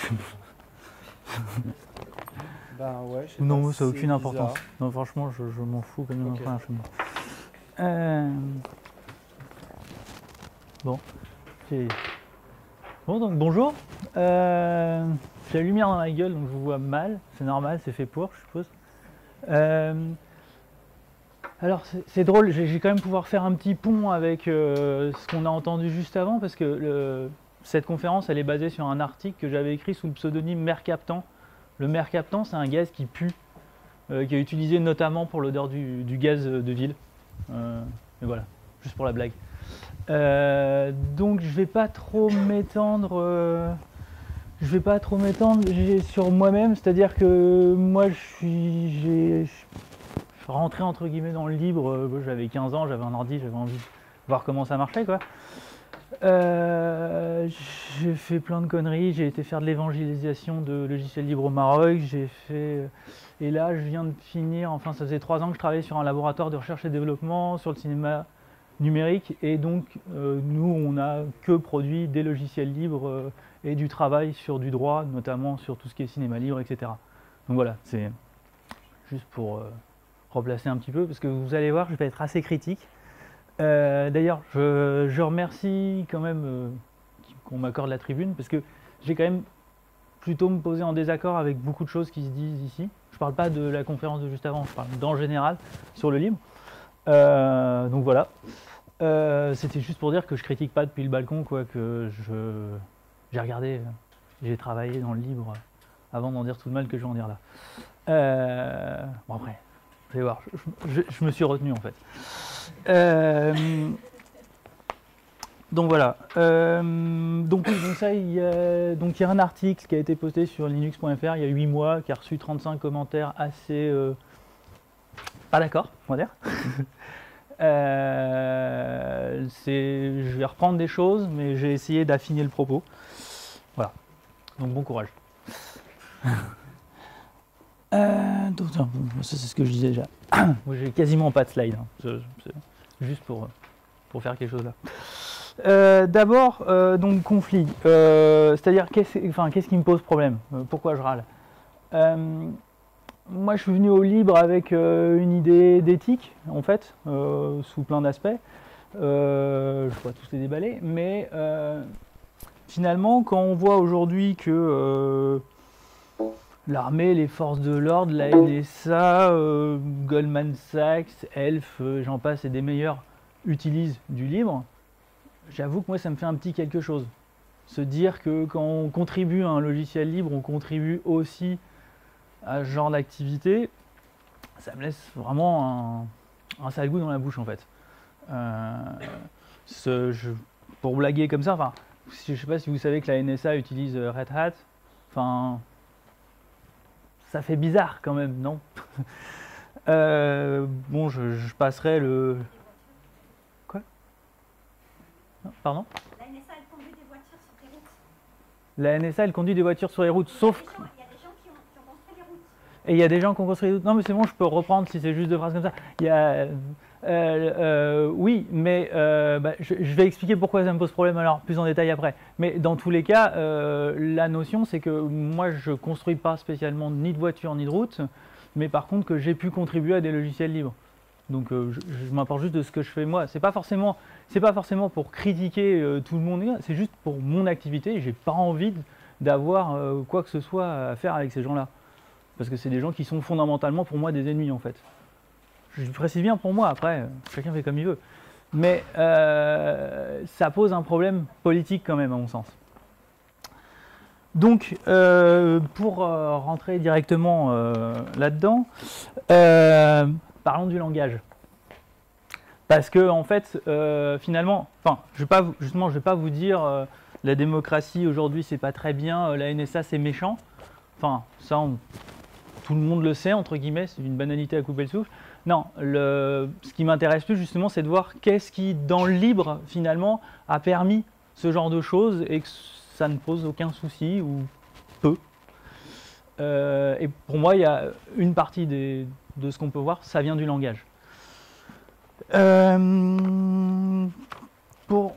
Ben ouais, je sais Non, pas, ça n'a aucune c'est importance. bizarre. Non, franchement, je m'en fous comme une Ok. première chemise. Bon, c'est- bon, donc bonjour. J'ai la lumière dans la gueule, donc je vous vois mal. C'est normal, c'est fait pour, je suppose. Euh, alors, c'est drôle, j'ai quand même pouvoir faire un petit pont avec ce qu'on a entendu juste avant, parce que cette conférence, elle est basée sur un article que j'avais écrit sous le pseudonyme Mercaptan. Le mercaptan, c'est un gaz qui pue, qui est utilisé notamment pour l'odeur du gaz de ville. Mais voilà, juste pour la blague. Donc je vais pas trop m'étendre. Je vais pas trop m'étendre sur moi-même, c'est-à-dire que moi je suis rentré entre guillemets dans le libre. J'avais 15 ans, j'avais un ordi, j'avais envie de voir comment ça marchait quoi. J'ai fait plein de conneries, j'ai été faire de l'évangélisation de logiciels libres au Maroc, et là je viens de finir, enfin ça faisait 3 ans que je travaillais sur un laboratoire de recherche et développement sur le cinéma numérique, et donc nous on a que produit des logiciels libres et du travail sur du droit, notamment sur tout ce qui est cinéma libre, etc. Donc voilà, c'est juste pour replacer un petit peu, parce que vous allez voir, je vais être assez critique. D'ailleurs, je remercie quand même qu'on m'accorde la tribune, parce que j'ai quand même plutôt me poser en désaccord avec beaucoup de choses qui se disent ici. Je parle pas de la conférence de juste avant, je parle d'en général sur le libre. Donc voilà. C'était juste pour dire que je critique pas depuis le balcon, quoi, que j'ai regardé, j'ai travaillé dans le libre avant d'en dire tout le mal que je vais en dire là. Bon après, vous allez voir, je me suis retenu en fait. Donc voilà. Donc ça, il y a un article qui a été posté sur linux.fr il y a 8 mois, qui a reçu 35 commentaires assez pas d'accord, on va dire. Je vais reprendre des choses, mais j'ai essayé d'affiner le propos. Voilà. Donc bon courage. Donc, ça c'est ce que je disais déjà. Moi j'ai quasiment pas de slide, hein. Juste pour faire quelque chose là. D'abord, donc conflit. C'est-à-dire qu'est-ce qui me pose problème, pourquoi je râle. Moi je suis venu au libre avec une idée d'éthique, en fait, sous plein d'aspects. Je vais pas tous les déballer, mais finalement quand on voit aujourd'hui que l'armée, les forces de l'ordre, la NSA, Goldman Sachs, Elf, j'en passe et des meilleurs, utilisent du libre, j'avoue que moi ça me fait un petit quelque chose. Se dire que quand on contribue à un logiciel libre, on contribue aussi à ce genre d'activité, ça me laisse vraiment un sale goût dans la bouche en fait. Pour blaguer comme ça, enfin, je ne sais pas si vous savez que la NSA utilise Red Hat, enfin, ça fait bizarre quand même, non? Bon, je passerai le... Quoi? Non, pardon? La NSA, elle conduit des voitures sur les routes. La NSA, elle conduit des voitures sur les routes, sauf que... Il y a des gens qui ont construit les routes. Et il y a des gens qui ont construit des routes. Non, mais c'est bon, je peux reprendre si c'est juste deux phrases comme ça. Il y a... oui, mais je vais expliquer pourquoi ça me pose problème alors plus en détail après. Mais dans tous les cas, la notion c'est que moi je ne construis pas spécialement ni de voiture ni de route, mais par contre que j'ai pu contribuer à des logiciels libres. Donc je m'importe juste de ce que je fais moi. C'est pas forcément pour critiquer tout le monde, c'est juste pour mon activité. J'ai pas envie d'avoir quoi que ce soit à faire avec ces gens-là, parce que c'est des gens qui sont fondamentalement pour moi des ennemis en fait. Je précise bien pour moi, après, chacun fait comme il veut. Mais ça pose un problème politique quand même, à mon sens. Donc, pour rentrer directement là-dedans, parlons du langage. Parce que, en fait, finalement, enfin, je vais pas vous dire la démocratie aujourd'hui c'est pas très bien, la NSA c'est méchant. Enfin, ça, tout le monde le sait, entre guillemets, c'est une banalité à couper le souffle. Non, ce qui m'intéresse plus justement, c'est de voir qu'est-ce qui, dans le libre, finalement, a permis ce genre de choses et que ça ne pose aucun souci, ou peu. Et pour moi, il y a une partie de ce qu'on peut voir, ça vient du langage.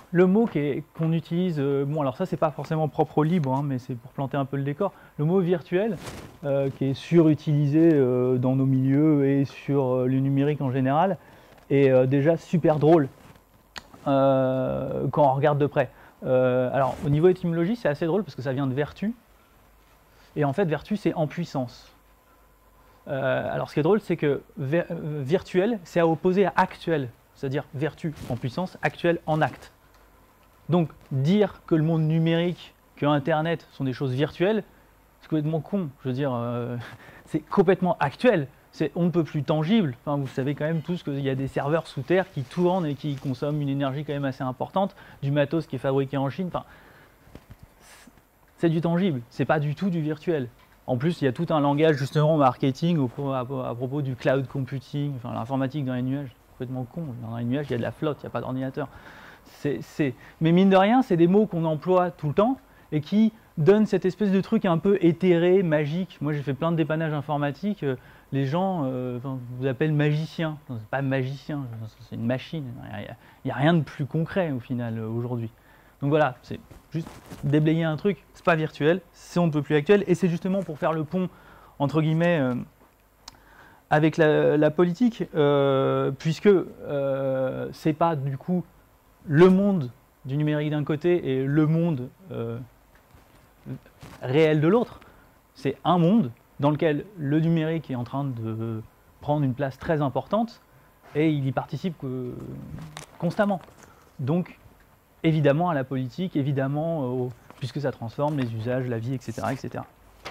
le mot qu'on utilise, bon alors ça c'est pas forcément propre au libre, hein, mais c'est pour planter un peu le décor. Le mot virtuel, qui est surutilisé dans nos milieux et sur le numérique en général, est déjà super drôle quand on regarde de près. Alors au niveau étymologie, c'est assez drôle parce que ça vient de vertu, et en fait vertu c'est en puissance. Alors ce qui est drôle, c'est que virtuel, c'est à opposer à actuel, c'est-à-dire vertu en puissance, actuel en acte. Donc dire que le monde numérique, que Internet sont des choses virtuelles, c'est complètement con. Je veux dire, c'est complètement actuel. On ne peut plus tangible. Enfin, vous savez quand même tous qu'il y a des serveurs sous terre qui tournent et qui consomment une énergie quand même assez importante, du matos qui est fabriqué en Chine. Enfin, c'est du tangible, c'est pas du tout du virtuel. En plus, il y a tout un langage justement marketing à propos du cloud computing, enfin l'informatique dans les nuages. C'est complètement con. Dans les nuages, il y a de la flotte, il n'y a pas d'ordinateur. Mais mine de rien, c'est des mots qu'on emploie tout le temps et qui donnent cette espèce de truc un peu éthéré, magique. Moi, j'ai fait plein de dépannages informatiques. Les gens vous appellent magicien. C'est pas magicien, c'est une machine. Il n'y a rien de plus concret au final aujourd'hui. Donc voilà, c'est juste déblayer un truc. C'est pas virtuel, c'est on ne peut plus actuel. Et c'est justement pour faire le pont, entre guillemets, avec la politique, puisque c'est pas du coup le monde du numérique d'un côté et le monde réel de l'autre. C'est un monde dans lequel le numérique est en train de prendre une place très importante et il y participe constamment. Donc, évidemment à la politique, évidemment, puisque ça transforme les usages, la vie, etc. etc.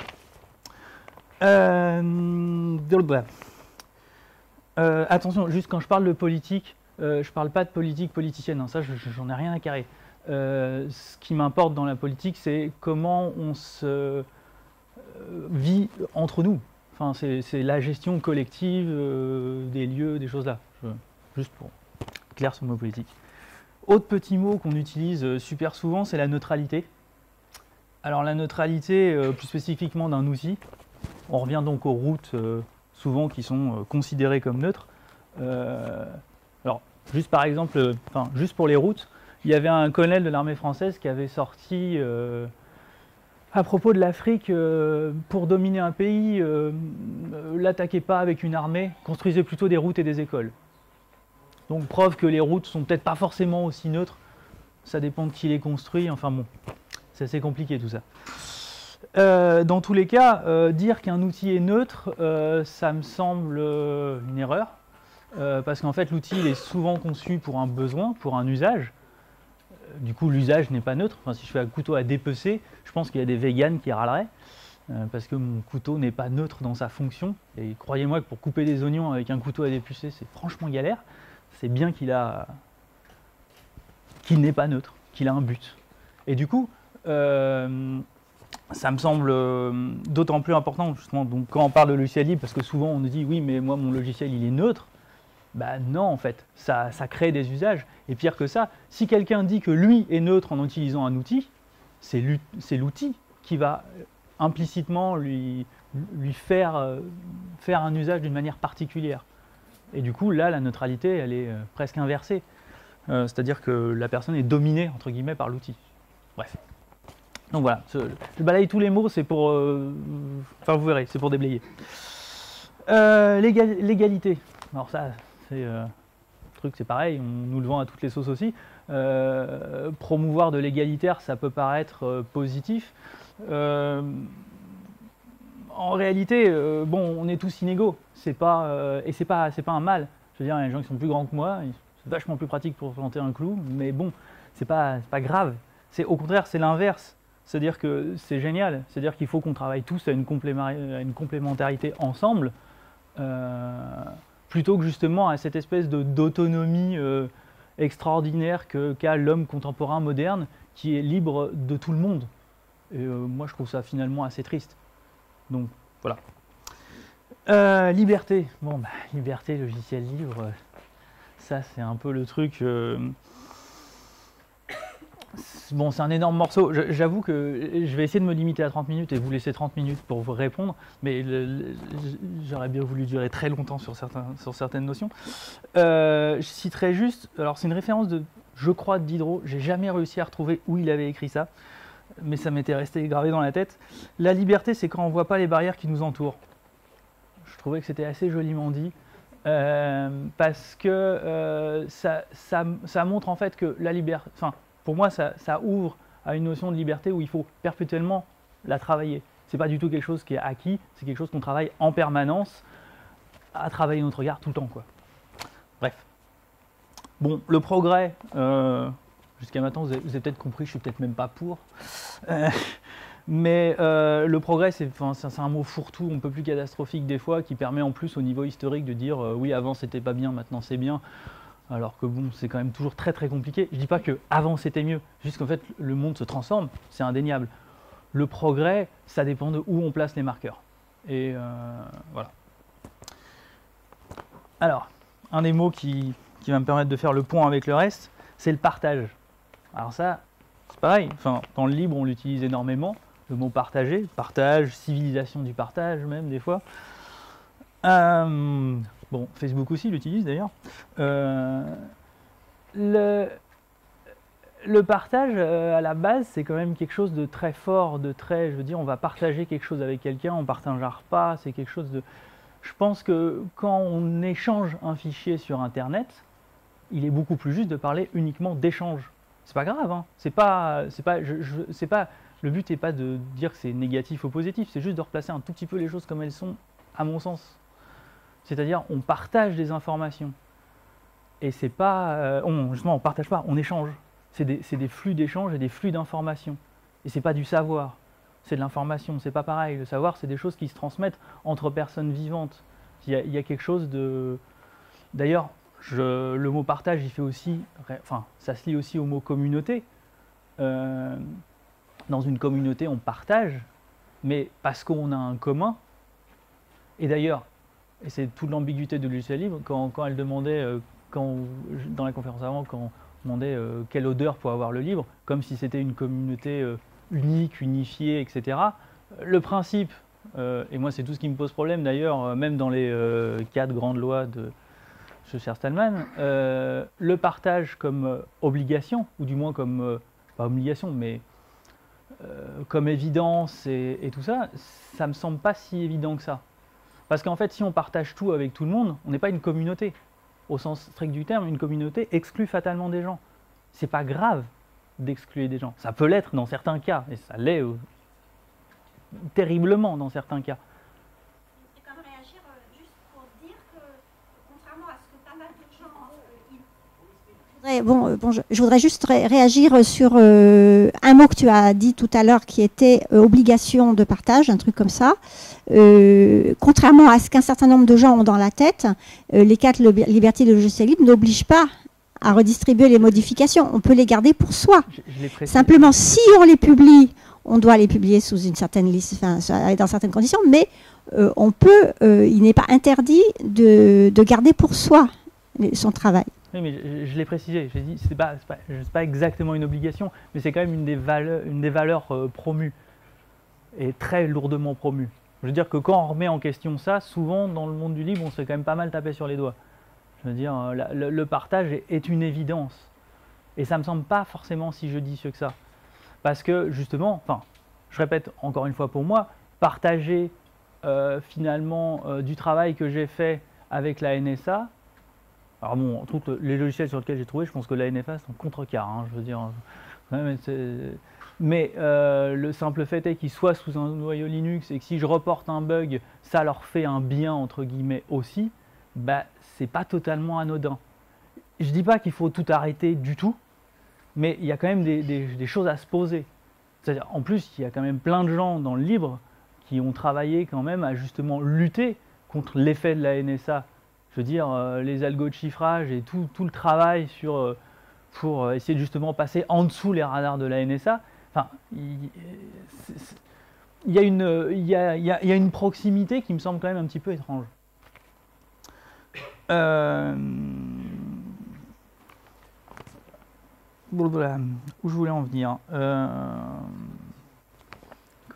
Attention, juste quand je parle de politique, je ne parle pas de politique politicienne, hein, ça j'en ai rien à carrer. Ce qui m'importe dans la politique, c'est comment on se vit entre nous. Enfin, c'est la gestion collective des lieux, des choses là. Juste pour être clair sur le mot politique. Autre petit mot qu'on utilise super souvent, c'est la neutralité. Alors la neutralité, plus spécifiquement d'un outil, on revient donc aux routes souvent qui sont considérées comme neutres. Alors, juste par exemple, juste pour les routes, il y avait un colonel de l'armée française qui avait sorti à propos de l'Afrique, pour dominer un pays, l'attaquez pas avec une armée, construisez plutôt des routes et des écoles. Donc preuve que les routes sont peut-être pas forcément aussi neutres, ça dépend de qui les construit, enfin bon, c'est assez compliqué tout ça. Dans tous les cas, dire qu'un outil est neutre, ça me semble une erreur, parce qu'en fait l'outil il est souvent conçu pour un besoin, pour un usage. Du coup l'usage n'est pas neutre. Enfin, si je fais un couteau à dépecer, je pense qu'il y a des véganes qui râleraient, parce que mon couteau n'est pas neutre dans sa fonction. Et croyez-moi que pour couper des oignons avec un couteau à dépecer, c'est franchement galère. C'est bien qu'il n'est pas neutre, qu'il a un but. Et du coup, ça me semble d'autant plus important, justement, donc, quand on parle de logiciel libre, parce que souvent on nous dit oui, mais moi mon logiciel il est neutre. Ben non, en fait, ça crée des usages. Et pire que ça, si quelqu'un dit que lui est neutre en utilisant un outil, c'est l'outil qui va implicitement lui faire un usage d'une manière particulière. Et du coup, là, la neutralité, elle est presque inversée. C'est-à-dire que la personne est dominée, entre guillemets, par l'outil. Bref. Donc voilà, je balaye tous les mots, c'est pour... Enfin, vous verrez, c'est pour déblayer. L'égalité. Alors ça, c'est... truc, c'est pareil, on nous le vend à toutes les sauces aussi. Promouvoir de l'égalitaire, ça peut paraître positif. En réalité, bon, on est tous inégaux, et c'est pas un mal. Je veux dire, il y a des gens qui sont plus grands que moi, c'est vachement plus pratique pour planter un clou, mais bon, c'est pas grave. Au contraire, c'est l'inverse. C'est-à-dire que c'est génial. C'est-à-dire qu'il faut qu'on travaille tous à une complémentarité ensemble, plutôt que justement à cette espèce d'autonomie extraordinaire qu'a l'homme contemporain moderne, qui est libre de tout le monde. Et moi, je trouve ça finalement assez triste. Donc, voilà. Liberté. Bon, bah, liberté, logiciel libre, ça, c'est un peu le truc... Bon, c'est un énorme morceau. J'avoue que je vais essayer de me limiter à 30 minutes et vous laisser 30 minutes pour vous répondre, mais j'aurais bien voulu durer très longtemps sur certaines notions. Je citerai juste, alors c'est une référence de je crois, de Diderot. J'ai jamais réussi à retrouver où il avait écrit ça, mais ça m'était resté gravé dans la tête. La liberté, c'est quand on ne voit pas les barrières qui nous entourent. Je trouvais que c'était assez joliment dit, parce que ça montre en fait que la liberté, enfin, pour moi, ça ouvre à une notion de liberté où il faut perpétuellement la travailler. C'est pas du tout quelque chose qui est acquis, c'est quelque chose qu'on travaille en permanence, à travailler notre regard tout le temps, quoi. Bref. Bon, le progrès, jusqu'à maintenant, vous avez peut-être compris, je suis peut-être même pas pour. Mais le progrès, c'est un mot fourre-tout, un peu plus catastrophique des fois, qui permet en plus au niveau historique de dire oui, avant c'était pas bien, maintenant c'est bien. Alors que bon, c'est quand même toujours très très compliqué. Je dis pas que avant c'était mieux, juste qu'en fait le monde se transforme, c'est indéniable. Le progrès, ça dépend de où on place les marqueurs. Et voilà. Alors, un des mots qui va me permettre de faire le point avec le reste, c'est le partage. Alors ça, c'est pareil, enfin, dans le libre on l'utilise énormément, le mot partager, partage, civilisation du partage même des fois. Bon, Facebook aussi l'utilise d'ailleurs. Le partage, à la base, c'est quand même quelque chose de très fort, de très, je veux dire, on va partager quelque chose avec quelqu'un, on partage un repas, c'est quelque chose de... Je pense que quand on échange un fichier sur Internet, il est beaucoup plus juste de parler uniquement d'échange. C'est pas grave, hein. Le but n'est pas de dire que c'est négatif ou positif, c'est juste de replacer un tout petit peu les choses comme elles sont, à mon sens. C'est-à-dire, on partage des informations. Et c'est pas... justement, on partage pas, on échange. C'est des flux d'échange et des flux d'informations. Et c'est pas du savoir, c'est de l'information, c'est pas pareil. Le savoir, c'est des choses qui se transmettent entre personnes vivantes. Il y a quelque chose de... D'ailleurs, le mot partage, il fait aussi... Enfin, ça se lie aussi au mot communauté. Dans une communauté, on partage, mais parce qu'on a un commun. Et d'ailleurs, et c'est toute l'ambiguïté de logiciel libre, quand elle demandait, dans la conférence avant, quand on demandait quelle odeur pour avoir le livre, comme si c'était une communauté unique, unifiée, etc. Le principe, et moi c'est tout ce qui me pose problème d'ailleurs, même dans les 4 grandes lois de Cher Stallman, le partage comme obligation, ou du moins comme, pas obligation, mais comme évidence et tout ça, ça me semble pas si évident que ça. Parce qu'en fait, si on partage tout avec tout le monde, on n'est pas une communauté. Au sens strict du terme, une communauté exclut fatalement des gens. C'est pas grave d'exclure des gens. Ça peut l'être dans certains cas, et ça l'est terriblement dans certains cas. Je voudrais quand même réagir juste pour dire que, contrairement à ce que pas mal de gens... Je voudrais juste réagir sur un mot que tu as dit tout à l'heure qui était obligation de partage, un truc comme ça. Contrairement à ce qu'un certain nombre de gens ont dans la tête, les 4 libertés de logiciel libre n'obligent pas à redistribuer les modifications. On peut les garder pour soi. Simplement, si on les publie, on doit les publier sous une certaine liste, enfin, dans certaines conditions, mais il n'est pas interdit de garder pour soi son travail. Oui, mais je l'ai précisé, j'ai dit, c'est pas exactement une obligation, mais c'est quand même une des valeurs promues, et très lourdement promues. Je veux dire que quand on remet en question ça, souvent dans le monde du libre, on se fait quand même pas mal taper sur les doigts. Je veux dire, le partage est une évidence. Et ça me semble pas forcément si judicieux que ça. Parce que justement, enfin, je répète encore une fois pour moi, partager finalement du travail que j'ai fait avec la NSA. Alors bon, les logiciels sur lesquels j'ai trouvé, je pense que la NFA c'est en contrecarre, hein, je veux dire. Mais le simple fait est qu'ils soient sous un noyau Linux et que si je reporte un bug, ça leur fait un bien entre guillemets aussi, bah c'est pas totalement anodin. Je dis pas qu'il faut tout arrêter du tout, mais il y a quand même des choses à se poser. C'est-à-dire, en plus, il y a quand même plein de gens dans le libre qui ont travaillé quand même à justement lutter contre l'effet de la NSA. Je veux dire, les algos de chiffrage et tout le travail pour essayer de justement passer en dessous les radars de la NSA. Enfin, il y a une proximité qui me semble quand même un petit peu étrange. Où je voulais en venir. Quoi ?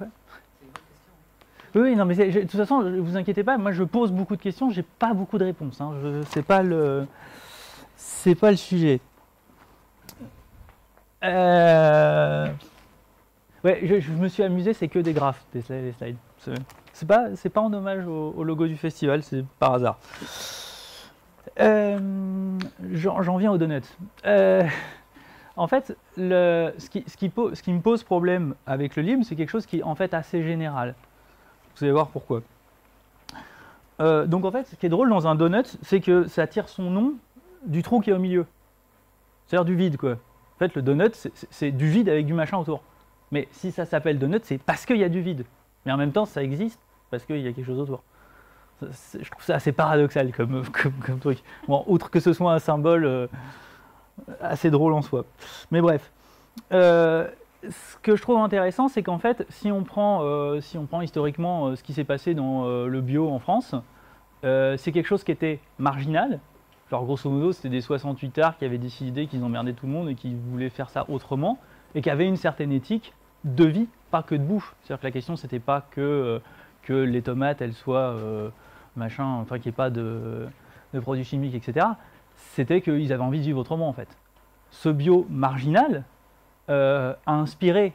Oui, non, mais de toute façon, ne vous inquiétez pas, moi je pose beaucoup de questions, j'ai pas beaucoup de réponses. Hein, c'est pas le sujet. Ouais, je me suis amusé, c'est que des graphes, les slides. C'est pas en hommage au logo du festival, c'est par hasard. J'en viens aux donuts. En fait, ce qui me pose problème avec le livre, c'est quelque chose qui est en fait assez général. Vous allez voir pourquoi. Donc en fait, ce qui est drôle dans un donut, c'est que ça tire son nom du trou qui est au milieu. C'est-à-dire du vide, quoi. En fait, le donut, c'est du vide avec du machin autour. Mais si ça s'appelle donut, c'est parce qu'il y a du vide. Mais en même temps, ça existe parce qu'il y a quelque chose autour. Je trouve ça assez paradoxal comme truc. Bon, outre que ce soit un symbole assez drôle en soi. Mais bref. Ce que je trouve intéressant, c'est qu'en fait, si on prend historiquement ce qui s'est passé dans le bio en France, c'est quelque chose qui était marginal. Genre, grosso modo, c'était des 68ards qui avaient décidé qu'ils emmerdaient tout le monde et qui voulaient faire ça autrement, et qui avaient une certaine éthique de vie, pas que de bouffe. C'est-à-dire que la question, c'était pas que les tomates, elles soient machin, enfin, qu'il n'y ait pas de produits chimiques, etc. C'était qu'ils avaient envie de vivre autrement, en fait. Ce bio marginal a inspiré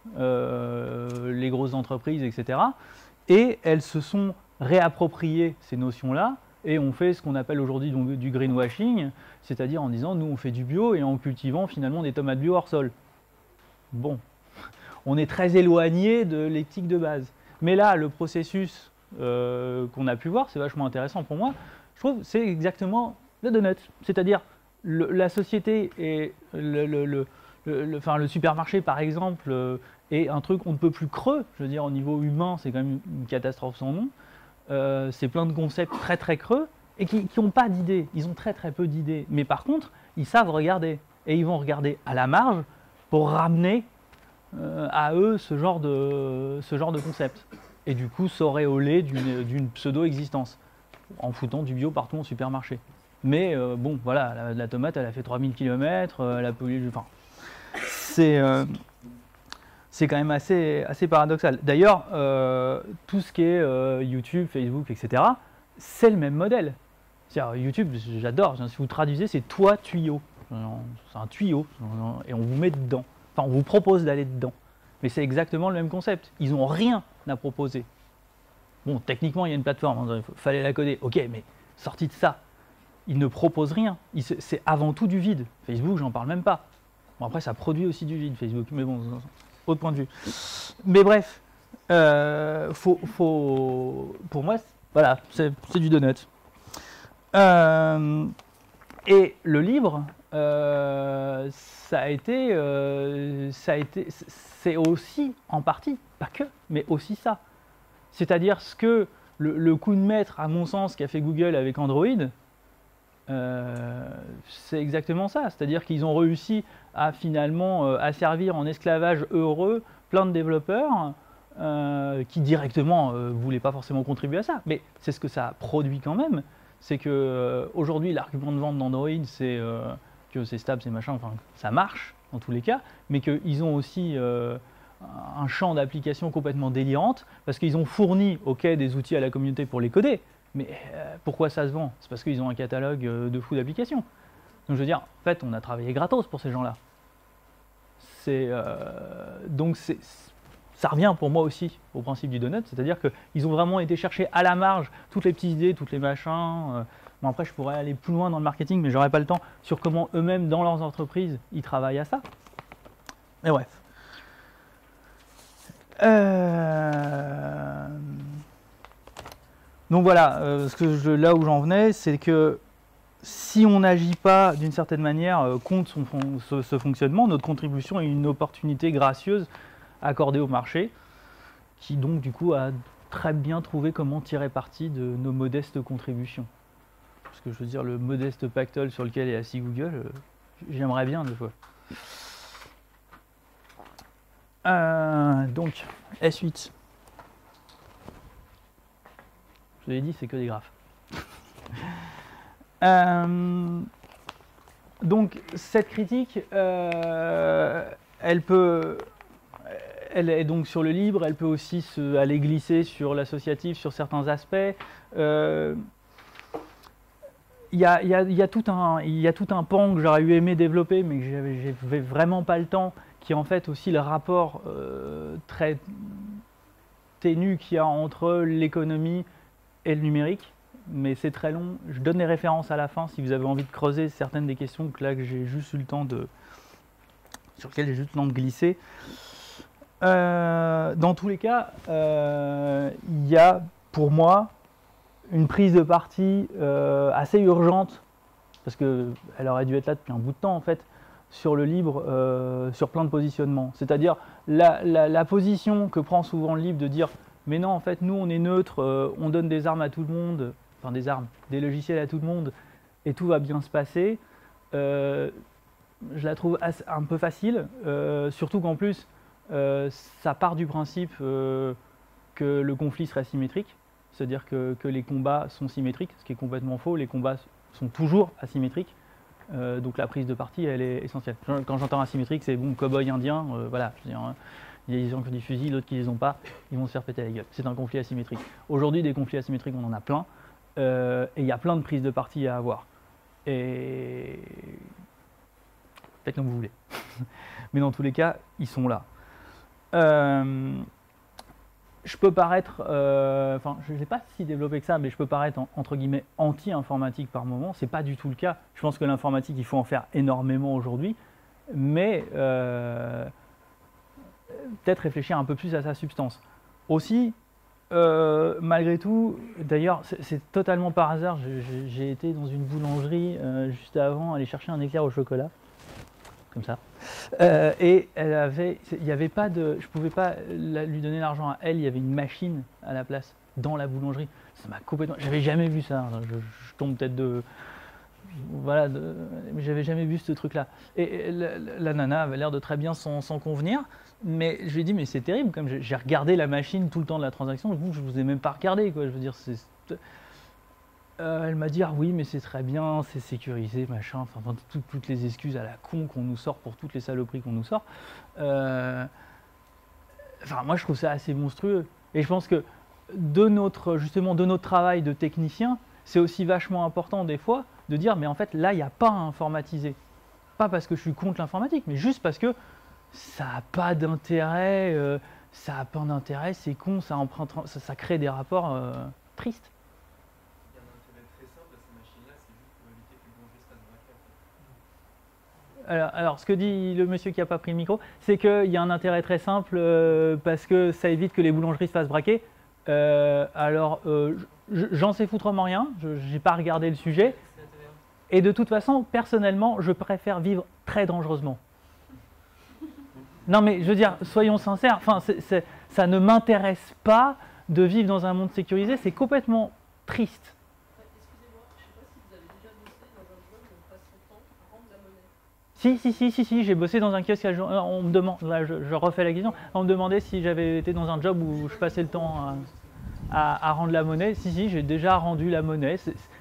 les grosses entreprises, etc. Et elles se sont réappropriées ces notions-là et on fait ce qu'on appelle aujourd'hui du greenwashing, c'est-à-dire en disant nous on fait du bio et en cultivant finalement des tomates bio hors sol. Bon, on est très éloigné de l'éthique de base. Mais là, le processus qu'on a pu voir, c'est vachement intéressant pour moi. Je trouve que c'est exactement le donut, c'est-à-dire la société et le supermarché par exemple est un truc on ne peut plus creux, je veux dire au niveau humain c'est quand même une catastrophe sans nom, c'est plein de concepts très très creux et qui n'ont pas d'idées, ils ont très très peu d'idées, mais par contre ils savent regarder et ils vont regarder à la marge pour ramener à eux ce genre de concept et du coup s'auréoler d'une pseudo-existence en foutant du bio partout en supermarché. Mais bon, voilà, la tomate, elle a fait 3000 km, elle a pollué... Enfin, c'est quand même assez paradoxal. D'ailleurs, tout ce qui est YouTube, Facebook, etc., c'est le même modèle. C'est-à-dire, YouTube, j'adore, si vous traduisez, c'est toi tuyau. C'est un tuyau, et on vous met dedans. Enfin, on vous propose d'aller dedans. Mais c'est exactement le même concept. Ils n'ont rien à proposer. Bon, techniquement, il y a une plateforme, il fallait la coder. Ok, mais sorti de ça, ils ne proposent rien. C'est avant tout du vide. Facebook, j'en parle même pas. Bon, après, ça produit aussi du vide, Facebook. Mais bon, autre point de vue. Mais bref, pour moi, voilà, c'est du donut. Et le livre, c'est aussi en partie, pas que, mais aussi ça. C'est-à-dire ce que le coup de maître, à mon sens, qu'a fait Google avec Android, c'est exactement ça. C'est-à-dire qu'ils ont réussi à finalement asservir en esclavage heureux plein de développeurs qui directement voulaient pas forcément contribuer à ça. Mais c'est ce que ça produit quand même. C'est que aujourd'hui l'argument de vente d'Android, c'est que c'est stable, c'est machin, enfin ça marche dans tous les cas, mais qu'ils ont aussi un champ d'application complètement délirante parce qu'ils ont fourni des outils à la communauté pour les coder. Mais pourquoi ça se vend? C'est parce qu'ils ont un catalogue de fou d'applications. Donc je veux dire, en fait, on a travaillé gratos pour ces gens-là. Donc ça revient pour moi aussi au principe du donut, c'est-à-dire qu'ils ont vraiment été chercher à la marge toutes les petites idées, toutes les machins. Bon, après, je pourrais aller plus loin dans le marketing, mais j'aurais pas le temps sur comment eux-mêmes, dans leurs entreprises, ils travaillent à ça. Mais bref. Donc voilà, là où j'en venais, c'est que si on n'agit pas d'une certaine manière contre ce fonctionnement, notre contribution est une opportunité gracieuse accordée au marché, qui donc du coup a très bien trouvé comment tirer parti de nos modestes contributions. Parce que je veux dire, le modeste pactole sur lequel est assis Google, j'aimerais bien des fois. Donc, S8. Je vous l'ai dit, c'est que des graphes. Donc, cette critique, elle est donc sur le libre, elle peut aussi aller glisser sur l'associatif, sur certains aspects. il y a tout un pan que j'aurais aimé développer, mais que j'avais vraiment pas le temps, qui est en fait aussi le rapport très ténu qu'il y a entre l'économie et le numérique. Mais c'est très long. Je donne les références à la fin si vous avez envie de creuser certaines des questions que j'ai juste eu le temps sur lesquelles j'ai juste eu le temps de glisser. Dans tous les cas, il y a pour moi une prise de parti assez urgente, parce qu'elle aurait dû être là depuis un bout de temps en fait, sur le libre, sur plein de positionnements. C'est-à-dire la position que prend souvent le libre de dire mais non, en fait, nous on est neutre, on donne des armes à tout le monde, enfin des logiciels à tout le monde, et tout va bien se passer. Je la trouve un peu facile, surtout qu'en plus, ça part du principe que le conflit serait symétrique, c'est-à-dire que les combats sont symétriques, ce qui est complètement faux, les combats sont toujours asymétriques, donc la prise de parti, elle est essentielle. Quand j'entends asymétrique, c'est bon, cow-boy indien, voilà, je veux dire, il y a des gens qui ont des fusils, d'autres qui les ont pas, ils vont se faire péter la gueule. C'est un conflit asymétrique. Aujourd'hui, des conflits asymétriques, on en a plein, et il y a plein de prises de parti à avoir. Et faites comme vous voulez. Mais dans tous les cas, ils sont là. Je peux paraître, enfin, je ne sais pas si développé que ça, mais je peux paraître entre guillemets anti-informatique par moment. C'est pas du tout le cas. Je pense que l'informatique, il faut en faire énormément aujourd'hui, mais peut-être réfléchir un peu plus à sa substance. Aussi, malgré tout, d'ailleurs, c'est totalement par hasard. J'ai été dans une boulangerie juste avant, aller chercher un éclair au chocolat. Comme ça. Et il y avait pas de, je pouvais pas lui donner l'argent à elle. Il y avait une machine à la place dans la boulangerie. Ça m'a complètement. J'avais jamais vu ça. Je tombe peut-être de, voilà, mais j'avais jamais vu ce truc-là. Et la nana avait l'air de très bien s'en convenir. Mais je lui ai dit mais c'est terrible. Comme j'ai regardé la machine tout le temps de la transaction. Je vous ai même pas regardé quoi. Je veux dire c'est. Elle m'a dit ah oui mais c'est très bien, c'est sécurisé, machin, enfin toutes les excuses à la con qu'on nous sort pour toutes les saloperies qu'on nous sort. Enfin moi je trouve ça assez monstrueux. Et je pense que justement de notre travail de technicien, c'est aussi vachement important des fois de dire mais en fait là il n'y a pas à informatiser. Pas parce que je suis contre l'informatique, mais juste parce que ça n'a pas d'intérêt, c'est con, ça crée des rapports tristes. Alors, ce que dit le monsieur qui n'a pas pris le micro, c'est qu'il y a un intérêt très simple parce que ça évite que les boulangeries se fassent braquer. J'en sais foutrement rien, je n'ai pas regardé le sujet. Et de toute façon, personnellement, je préfère vivre très dangereusement. Non mais, je veux dire, soyons sincères, ça ne m'intéresse pas de vivre dans un monde sécurisé, c'est complètement triste. Si, j'ai bossé dans un kiosque. On me demande, là, je refais la question. On me demandait si j'avais été dans un job où je passais le temps à rendre la monnaie. Si, j'ai déjà rendu la monnaie.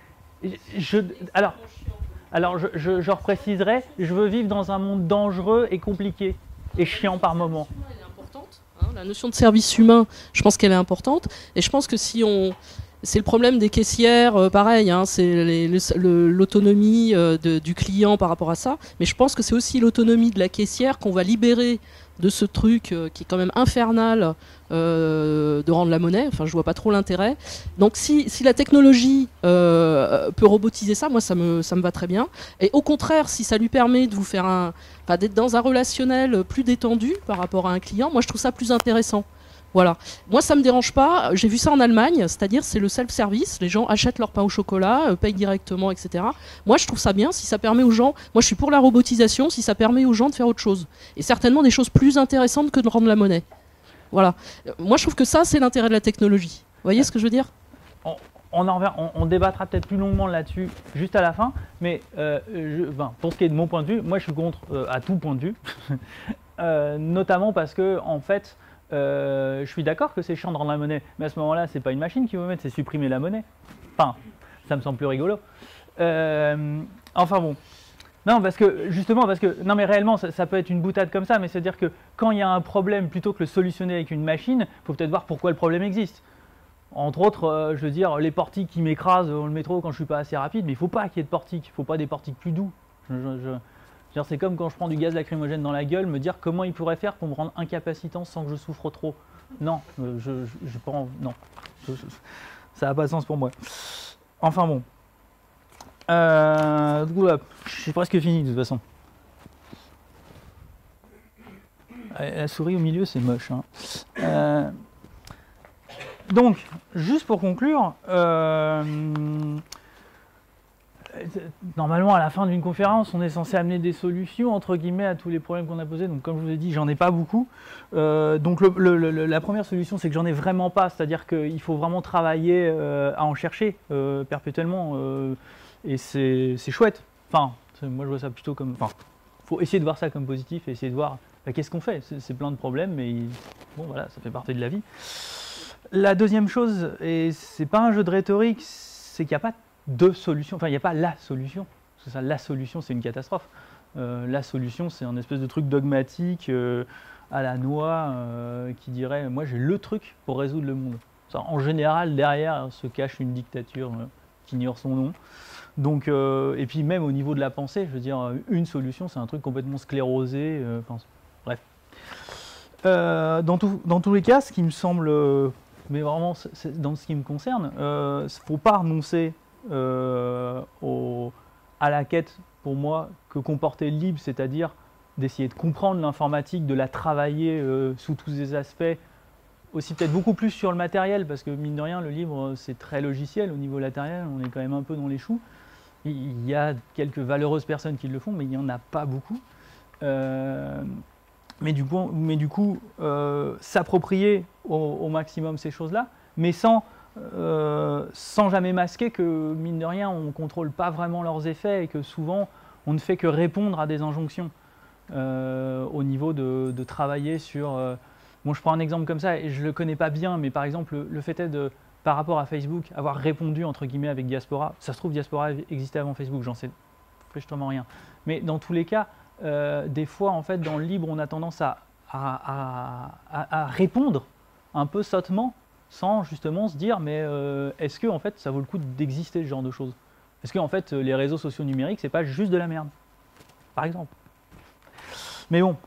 Alors, je repréciserai, je veux vivre dans un monde dangereux et compliqué et chiant par moments. Elle est importante, hein, la notion de service humain, je pense qu'elle est importante. Et je pense que si on... C'est le problème des caissières, pareil, hein, c'est l'autonomie du client par rapport à ça. Mais je pense que c'est aussi l'autonomie de la caissière qu'on va libérer de ce truc qui est quand même infernal de rendre la monnaie. Enfin, je vois pas trop l'intérêt. Donc, si la technologie peut robotiser ça, moi, ça me va très bien. Et au contraire, si ça lui permet de vous faire d'être dans un relationnel plus détendu par rapport à un client, moi, je trouve ça plus intéressant. Voilà. Moi, ça me dérange pas. J'ai vu ça en Allemagne, c'est-à-dire c'est le self-service. Les gens achètent leur pain au chocolat, payent directement, etc. Moi, je trouve ça bien si ça permet aux gens. Moi, je suis pour la robotisation si ça permet aux gens de faire autre chose. Et certainement des choses plus intéressantes que de rendre la monnaie. Voilà. Moi, je trouve que ça, c'est l'intérêt de la technologie. Vous voyez ce que je veux dire ? On débattra peut-être plus longuement là-dessus juste à la fin. Mais pour ce qui est de mon point de vue, moi, je suis contre à tout point de vue. Notamment parce que, en fait, je suis d'accord que c'est chiant de rendre la monnaie, mais à ce moment-là, c'est pas une machine qui va mettre, c'est supprimer la monnaie. Enfin, ça me semble plus rigolo. Enfin bon. Non, parce que, non mais réellement, ça peut être une boutade comme ça, mais c'est-à-dire que quand il y a un problème, plutôt que le solutionner avec une machine, il faut peut-être voir pourquoi le problème existe. Entre autres, je veux dire, les portiques qui m'écrasent dans le métro quand je suis pas assez rapide, mais il faut pas qu'il y ait de portiques, il faut pas des portiques plus doux. C'est comme quand je prends du gaz lacrymogène dans la gueule, me dire comment il pourrait faire pour me rendre incapacitant sans que je souffre trop. Non, non, ça n'a pas de sens pour moi. Enfin bon. J'ai presque fini de toute façon. La souris au milieu, c'est moche. Hein. Donc, juste pour conclure, normalement, à la fin d'une conférence, on est censé amener des solutions, entre guillemets, à tous les problèmes qu'on a posés. Donc, comme je vous ai dit, j'en ai pas beaucoup. Donc, la première solution, c'est que j'en ai vraiment pas. C'est-à-dire qu'il faut vraiment travailler à en chercher perpétuellement. Et c'est chouette. Enfin, moi, je vois ça plutôt comme... Enfin, faut essayer de voir ça comme positif et essayer de voir qu'est-ce qu'on fait. C'est plein de problèmes, mais bon, voilà, ça fait partie de la vie. La deuxième chose, et c'est pas un jeu de rhétorique, c'est qu'il n'y a pas de solution, enfin il n'y a pas la solution. C'est ça, la solution c'est une catastrophe. La solution c'est un espèce de truc dogmatique à la noix qui dirait moi j'ai le truc pour résoudre le monde. Ça, en général derrière se cache une dictature qui ignore son nom. Donc, et puis même au niveau de la pensée, je veux dire, une solution c'est un truc complètement sclérosé. Bref. Dans tous les cas, ce qui me semble... mais vraiment, dans ce qui me concerne, il ne faut pas renoncer à la quête, pour moi, que comportait le livre, c'est-à-dire d'essayer de comprendre l'informatique, de la travailler sous tous ses aspects, aussi peut-être beaucoup plus sur le matériel, parce que mine de rien, le livre, c'est très logiciel au niveau matériel, on est quand même un peu dans les choux. Il y a quelques valeureuses personnes qui le font, mais il n'y en a pas beaucoup. Mais du coup s'approprier au maximum ces choses-là, mais sans jamais masquer que, mine de rien, on ne contrôle pas vraiment leurs effets et que souvent, on ne fait que répondre à des injonctions au niveau de travailler sur... Bon, je prends un exemple comme ça, et je ne le connais pas bien, mais par exemple, le fait est de, par rapport à Facebook, avoir répondu, entre guillemets, avec Diaspora. Ça se trouve, Diaspora existait avant Facebook, j'en sais strictement rien. Mais dans tous les cas, des fois, en fait, dans le libre, on a tendance à répondre un peu sottement, sans justement se dire, mais est-ce que en fait, ça vaut le coup d'exister ce genre de choses? Est-ce que en fait, les réseaux sociaux numériques, c'est pas juste de la merde, par exemple? Mais bon.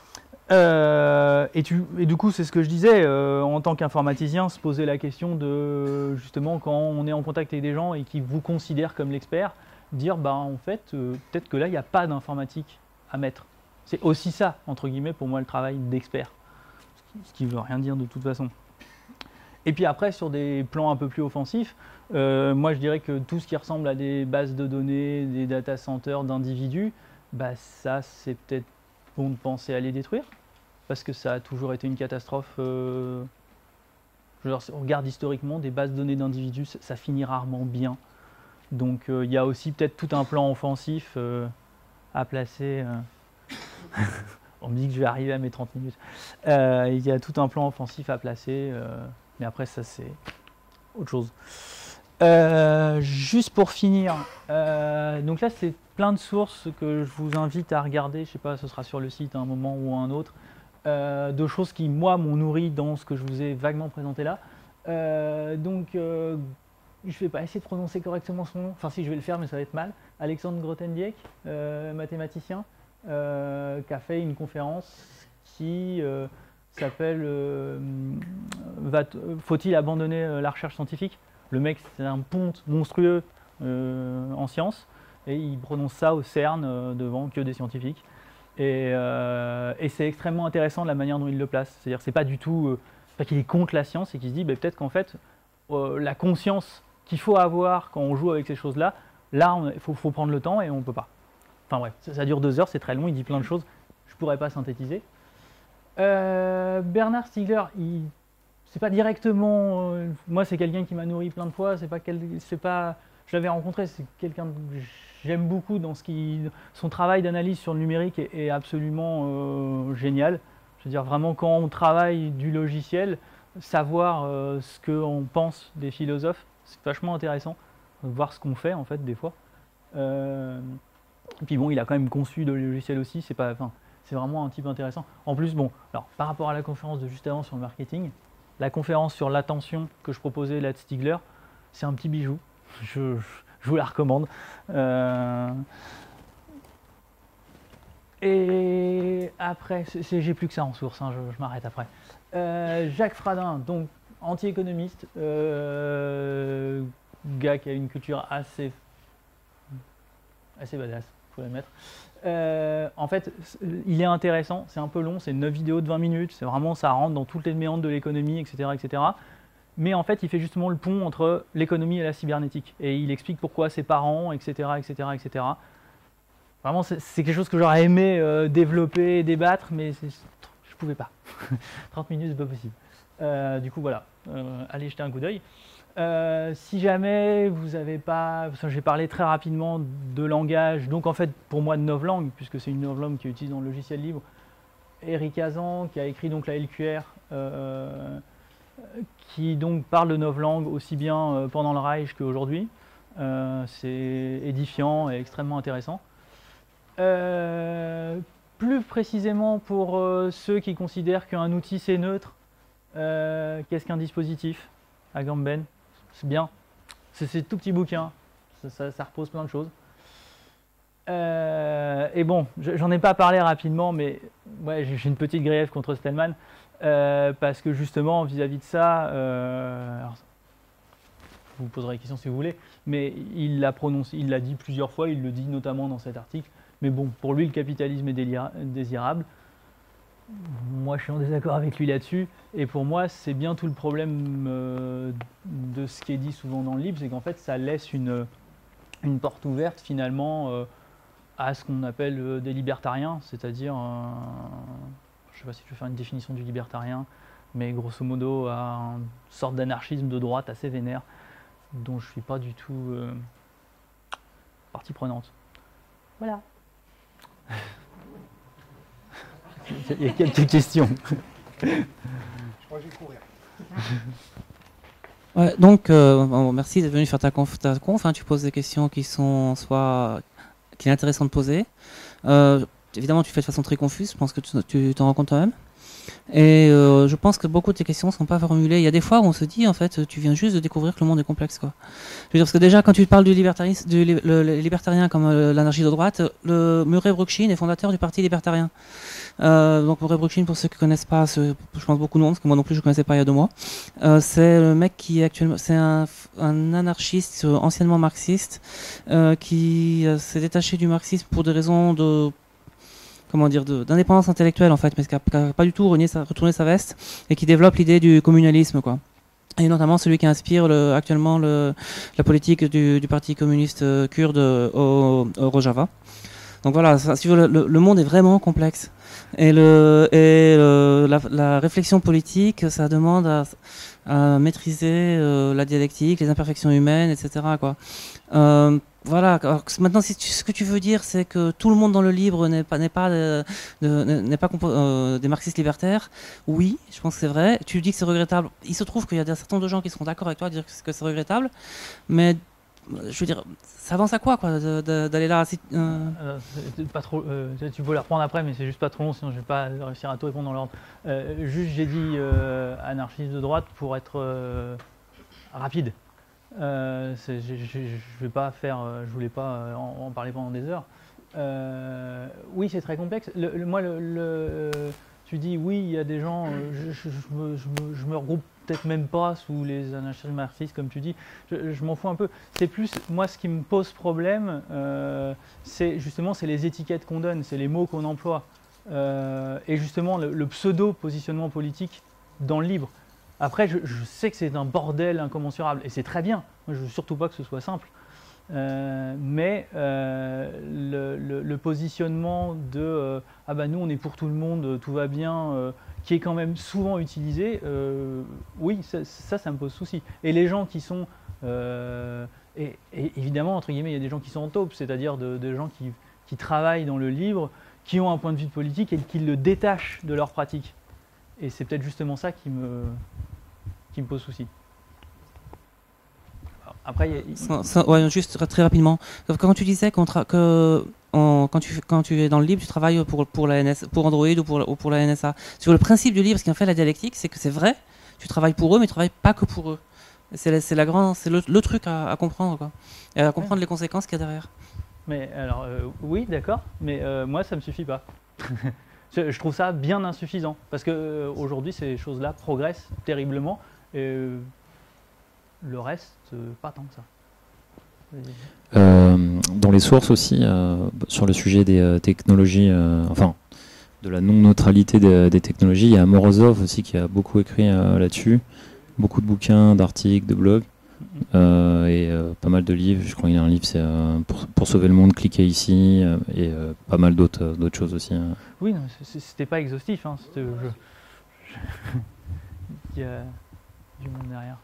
Et du coup, c'est ce que je disais, en tant qu'informaticien, se poser la question de, justement, quand on est en contact avec des gens et qui vous considèrent comme l'expert, dire, bah en fait, peut-être que là, il n'y a pas d'informatique à mettre. C'est aussi ça, entre guillemets, pour moi, le travail d'expert. Ce qui ne veut rien dire de toute façon. Et puis après, sur des plans un peu plus offensifs, moi je dirais que tout ce qui ressemble à des bases de données, des data centers d'individus, bah ça c'est peut-être bon de penser à les détruire, parce que ça a toujours été une catastrophe. On regarde historiquement, des bases de données d'individus, ça finit rarement bien. Donc il y a aussi peut-être tout un plan offensif à placer. On me dit que je vais arriver à mes 30 minutes. Il y a tout un plan offensif à placer, mais après ça c'est autre chose. Juste pour finir, donc là c'est plein de sources que je vous invite à regarder, je sais pas, ce sera sur le site à un moment ou à un autre, de choses qui moi m'ont nourri dans ce que je vous ai vaguement présenté là. Je vais pas essayer de prononcer correctement son nom, enfin si je vais le faire mais ça va être mal. Alexandre Grothendieck, mathématicien, qui a fait une conférence qui s'appelle Faut-il abandonner la recherche scientifique? Le mec c'est un ponte monstrueux en sciences et il prononce ça au CERN devant que des scientifiques et c'est extrêmement intéressant la manière dont il le place. C'est-à-dire c'est pas du tout pas qu'il est contre la science et qu'il se dit peut-être qu'en fait la conscience qu'il faut avoir quand on joue avec ces choses-là, il faut prendre le temps et on peut pas. Enfin bref, ça dure 2 heures, c'est très long, il dit plein de choses, je pourrais pas synthétiser. Bernard Stiegler, c'est pas directement, moi c'est quelqu'un qui m'a nourri plein de fois, je l'avais rencontré, c'est quelqu'un que j'aime beaucoup dans son travail d'analyse sur le numérique est absolument génial. Je veux dire vraiment quand on travaille du logiciel, savoir ce qu'on pense des philosophes, c'est vachement intéressant, voir ce qu'on fait en fait des fois. Et puis bon, il a quand même conçu de logiciels aussi, c'est vraiment un type intéressant. En plus, bon, alors par rapport à la conférence de juste avant sur le marketing, la conférence sur l'attention que je proposais là de Stigler, c'est un petit bijou. Je vous la recommande. Et après, j'ai plus que ça en source, hein, je m'arrête après. Jacques Fradin, donc anti-économiste, gars qui a une culture assez badass, faut l'admettre. En fait, il est intéressant, c'est un peu long, c'est 9 vidéos de 20 minutes, c'est vraiment, ça rentre dans toutes les méandres de l'économie, etc., etc. Mais en fait, il fait justement le pont entre l'économie et la cybernétique. Et il explique pourquoi ses parents, etc., etc., etc. Vraiment, c'est quelque chose que j'aurais aimé développer, débattre, mais je ne pouvais pas. 30 minutes, c'est pas possible. Du coup, voilà, allez jeter un coup d'œil. Si jamais vous n'avez pas... J'ai parlé très rapidement de langage, donc en fait, pour moi, de novlangue, puisque c'est une novlangue qui est utilisée dans le logiciel libre. Eric Hazan, qui a écrit donc la LQR, qui donc parle de novlangue aussi bien pendant le Reich qu'aujourd'hui. C'est édifiant et extrêmement intéressant. Plus précisément pour ceux qui considèrent qu'un outil c'est neutre, qu'est-ce qu'un dispositif? Agamben, c'est bien. C'est tout petit bouquin, ça repose plein de choses. Et bon, j'en ai pas parlé rapidement, mais ouais, j'ai une petite grief contre Stallman, parce que justement, vis-à-vis de ça, alors, vous me poserez la question si vous voulez, mais il l'a prononcé, il l'a dit plusieurs fois, il le dit notamment dans cet article. Mais bon, pour lui, le capitalisme est désirable. Moi, je suis en désaccord avec lui là-dessus. Et pour moi, c'est bien tout le problème de ce qui est dit souvent dans le livre, c'est qu'en fait, ça laisse une porte ouverte finalement à ce qu'on appelle des libertariens, c'est-à-dire, je ne sais pas si je vais faire une définition du libertarien, mais grosso modo, à une sorte d'anarchisme de droite assez vénère, dont je ne suis pas du tout partie prenante. Voilà. Il y a quelques questions. Je crois que je vais courir. Ouais, donc, bon, merci d'être venu faire ta conf. Hein, tu poses des questions qui sont qu'il est intéressant de poser. Évidemment, tu fais de façon très confuse. Je pense que tu t'en rends compte toi-même. Et je pense que beaucoup de tes questions ne sont pas formulées. Il y a des fois où on se dit, en fait, tu viens juste de découvrir que le monde est complexe, quoi. Je veux dire, parce que déjà, quand tu parles du libertarien comme l'anarchie de droite, Murray Bookchin est fondateur du Parti libertarien. Donc Murray Bookchin, pour ceux qui ne connaissent pas, je pense beaucoup de monde, parce que moi non plus je ne connaissais pas il y a 2 mois. C'est le mec qui est actuellement, c'est un anarchiste anciennement marxiste qui s'est détaché du marxisme pour des raisons de d'indépendance intellectuelle en fait, mais qui n'a pas du tout retourné sa veste et qui développe l'idée du communalisme, quoi. Et notamment celui qui inspire actuellement la politique du Parti communiste kurde au Rojava. Donc voilà, si tu veux, le monde est vraiment complexe. Et la réflexion politique, ça demande à maîtriser la dialectique, les imperfections humaines, etc., quoi. Voilà. Alors, maintenant, ce que tu veux dire, c'est que tout le monde dans le livre n'est pas des marxistes libertaires. Oui, je pense que c'est vrai. Tu dis que c'est regrettable. Il se trouve qu'il y a un certain nombre de gens qui seront d'accord avec toi à dire que c'est regrettable, mais je veux dire, ça avance à quoi d'aller là pas trop, tu peux la reprendre après, mais c'est juste pas trop long, sinon je vais pas réussir à tout répondre dans l'ordre. Juste, j'ai dit anarchiste de droite pour être rapide. Je vais pas faire, je voulais pas en parler pendant des heures. Oui, c'est très complexe. Tu dis oui, il y a des gens, je me regroupe peut-être même pas sous les anarchistes marxistes comme tu dis, je m'en fous un peu. C'est plus, moi ce qui me pose problème, c'est les étiquettes qu'on donne, c'est les mots qu'on emploie. Et justement le pseudo-positionnement politique dans le livre. Après, je sais que c'est un bordel incommensurable, et c'est très bien. Moi, je ne veux surtout pas que ce soit simple. Mais le positionnement de ah bah nous on est pour tout le monde, tout va bien, qui est quand même souvent utilisé, oui, ça me pose souci. Et les gens qui sont, et évidemment, entre guillemets, il y a des gens qui sont en taupe, c'est-à-dire des gens qui travaillent dans le livre, qui ont un point de vue politique et qui le détachent de leur pratique. Et c'est peut-être justement ça qui me pose souci. Après, ouais, juste très rapidement. Quand tu disais quand tu es dans le livre, tu travailles pour la NSA, pour Android ou pour la NSA. Sur le principe du livre, ce qui en fait la dialectique, c'est que c'est vrai. tu travailles pour eux, mais tu travailles pas que pour eux. C'est le truc à comprendre, quoi. Et à comprendre les conséquences qu'il y a derrière. Mais alors, oui, d'accord, mais moi, ça me suffit pas. Je trouve ça bien insuffisant, parce que aujourd'hui, ces choses-là progressent terriblement, et le reste, pas tant que ça. Dans les sources aussi, sur le sujet des technologies, enfin, de la non-neutralité des technologies, il y a Morozov aussi qui a beaucoup écrit là-dessus, beaucoup de bouquins, d'articles, de blogs, et pas mal de livres. Je crois qu'il y a un livre, c'est pour sauver le monde, cliquez ici, et pas mal d'autres choses aussi. Oui, c'était pas exhaustif, hein, il y a du monde derrière.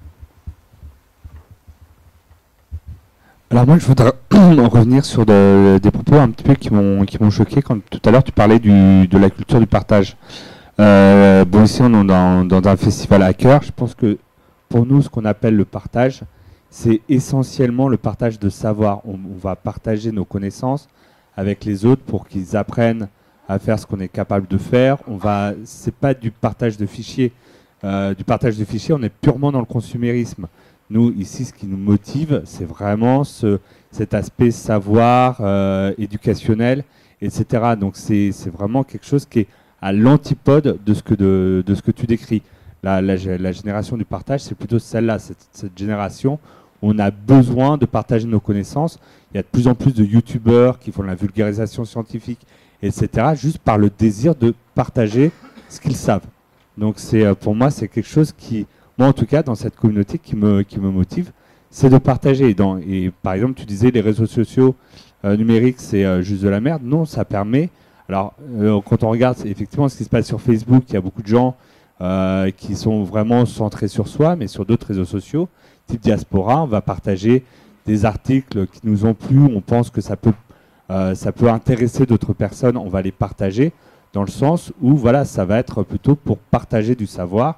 Alors moi, je voudrais revenir sur des propos un petit peu qui m'ont choqué quand tout à l'heure tu parlais de la culture du partage. Bon, ici on est dans un festival hacker. Je pense que pour nous, ce qu'on appelle le partage, c'est essentiellement le partage de savoir. On va partager nos connaissances avec les autres pour qu'ils apprennent à faire ce qu'on est capable de faire. C'est pas du partage de fichiers. Du partage de fichiers, on est purement dans le consumérisme. Nous, ici, ce qui nous motive, c'est vraiment cet aspect savoir, éducationnel, etc. Donc, c'est vraiment quelque chose qui est à l'antipode de ce que tu décris. La génération du partage, c'est plutôt celle-là, cette génération. On a besoin de partager nos connaissances. Il y a de plus en plus de youtubeurs qui font de la vulgarisation scientifique, etc., juste par le désir de partager ce qu'ils savent. Donc, pour moi, c'est quelque chose qui... Moi, en tout cas, dans cette communauté qui me motive, c'est de partager. Et par exemple, tu disais les réseaux sociaux numériques, c'est juste de la merde. Non, ça permet... Alors, quand on regarde effectivement ce qui se passe sur Facebook, il y a beaucoup de gens qui sont vraiment centrés sur soi, mais sur d'autres réseaux sociaux, type Diaspora, on va partager des articles qui nous ont plu, on pense que ça peut intéresser d'autres personnes, on va les partager, dans le sens où voilà, ça va être plutôt pour partager du savoir,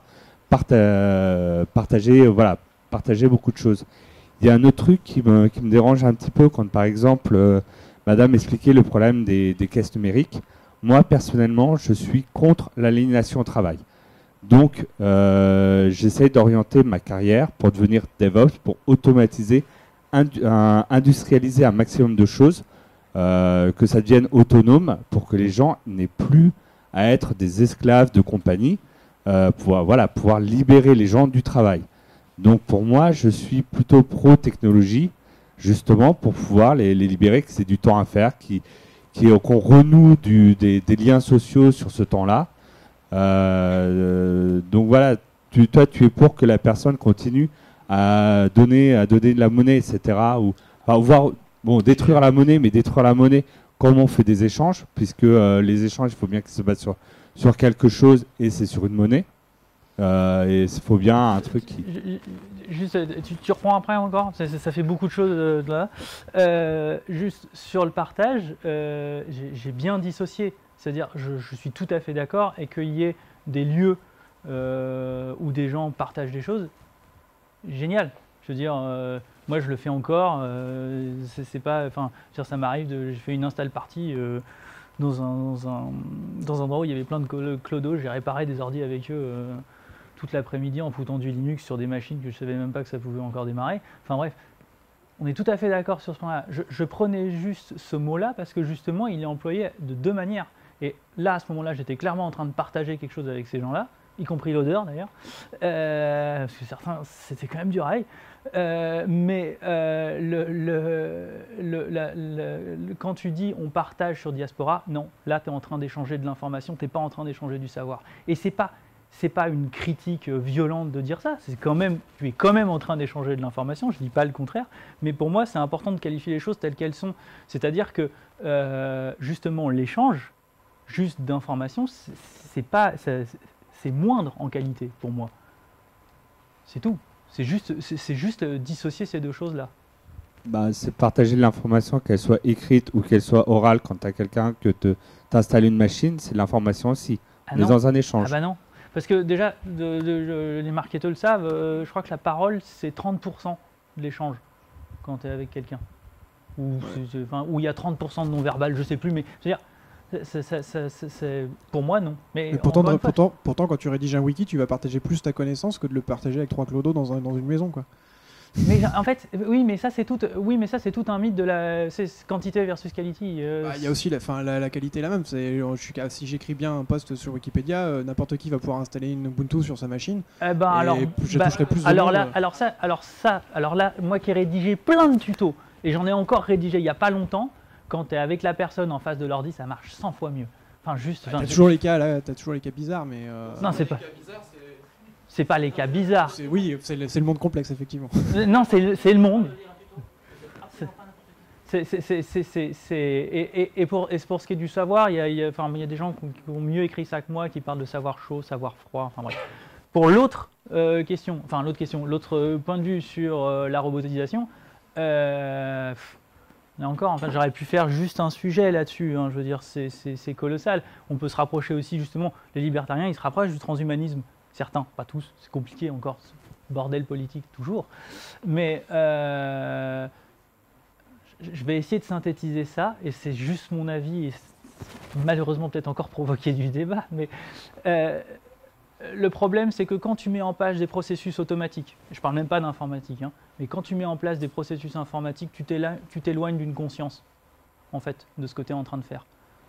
partager beaucoup de choses. Il y a un autre truc qui me dérange un petit peu quand, par exemple, Madame expliquait le problème des caisses numériques. Moi, personnellement, je suis contre l'aliénation au travail. Donc, j'essaie d'orienter ma carrière pour devenir DevOps, pour automatiser, industrialiser un maximum de choses, que ça devienne autonome, pour que les gens n'aient plus à être des esclaves de compagnie, pouvoir libérer les gens du travail. Donc pour moi, je suis plutôt pro-technologie, justement pour pouvoir les libérer, que c'est du temps à faire, qu'on renoue des liens sociaux sur ce temps-là. Donc voilà, toi tu es pour que la personne continue à donner de la monnaie, etc. Ou détruire la monnaie, mais détruire la monnaie comme on fait des échanges, puisque les échanges, il faut bien qu'ils se basent sur quelque chose, et c'est sur une monnaie. Et il faut bien un truc qui... Juste, tu reprends après encore, ça fait beaucoup de choses là. Juste sur le partage, j'ai bien dissocié. C'est-à-dire, je suis tout à fait d'accord, et qu'il y ait des lieux où des gens partagent des choses, génial. Je veux dire, moi je le fais encore, c'est pas... Enfin, ça m'arrive, j'ai fait une install party dans un endroit où il y avait plein de clodos, j'ai réparé des ordi avec eux toute l'après-midi en foutant du Linux sur des machines que je savais même pas que ça pouvait encore démarrer. Enfin bref, on est tout à fait d'accord sur ce point-là. Je prenais juste ce mot-là parce que justement il est employé de deux manières. Et là, à ce moment-là, j'étais clairement en train de partager quelque chose avec ces gens-là, y compris l'odeur d'ailleurs, parce que certains, c'était quand même du rail. Mais quand tu dis on partage sur Diaspora, non, là tu es en train d'échanger de l'information, tu n'es pas en train d'échanger du savoir. Et c'est pas une critique violente de dire ça, tu es quand même en train d'échanger de l'information, je ne dis pas le contraire, mais pour moi c'est important de qualifier les choses telles qu'elles sont. C'est-à-dire que justement l'échange juste d'informations, c'est moindre en qualité pour moi. C'est tout. C'est juste dissocier ces deux choses-là. C'est partager de l'information, qu'elle soit écrite ou qu'elle soit orale. Quand tu as quelqu'un que t'installes une machine, c'est de l'information aussi. On est dans un échange. Ah bah non. Parce que déjà, les marketeurs le savent, je crois que la parole, c'est 30% de l'échange quand tu es avec quelqu'un. Ou il y a 30% de non-verbal, je sais plus, mais je veux dire, Pour moi, non. Mais Mais pourtant, encore une fois, pourtant, quand tu rédiges un wiki, tu vas partager plus ta connaissance que de le partager avec 3 clodos dans une maison, quoi. mais en fait, oui, mais ça c'est tout un mythe de la quantité versus quality. Il y a aussi la qualité est la même. Si j'écris bien un post sur Wikipédia, n'importe qui va pouvoir installer une Ubuntu sur sa machine. Je toucherai plus de alors monde. alors là, moi qui ai rédigé plein de tutos et j'en ai encore rédigé il y a pas longtemps, quand tu es avec la personne en face de l'ordi, ça marche 100 fois mieux. Enfin juste. T'as toujours les cas bizarres, mais. Non, c'est pas. C'est pas les cas bizarres. Oui, c'est le monde complexe, effectivement. Non, c'est le monde. Et pour ce qui est du savoir, il y a des gens qui ont mieux écrit ça que moi, qui parlent de savoir chaud, savoir froid. Enfin bref. Pour l'autre l'autre point de vue sur la robotisation, là encore, enfin, j'aurais pu faire juste un sujet là-dessus. Hein, je veux dire, c'est colossal. On peut se rapprocher aussi, justement, les libertariens, ils se rapprochent du transhumanisme. Certains, pas tous, c'est compliqué encore, ce bordel politique toujours. Mais je vais essayer de synthétiser ça, et c'est juste mon avis, et malheureusement peut-être encore provoquer du débat, mais le problème c'est que quand tu mets en place des processus automatiques, je ne parle même pas d'informatique, hein, mais quand tu mets en place des processus informatiques, tu t'éloignes d'une conscience, en fait, de ce que tu es en train de faire.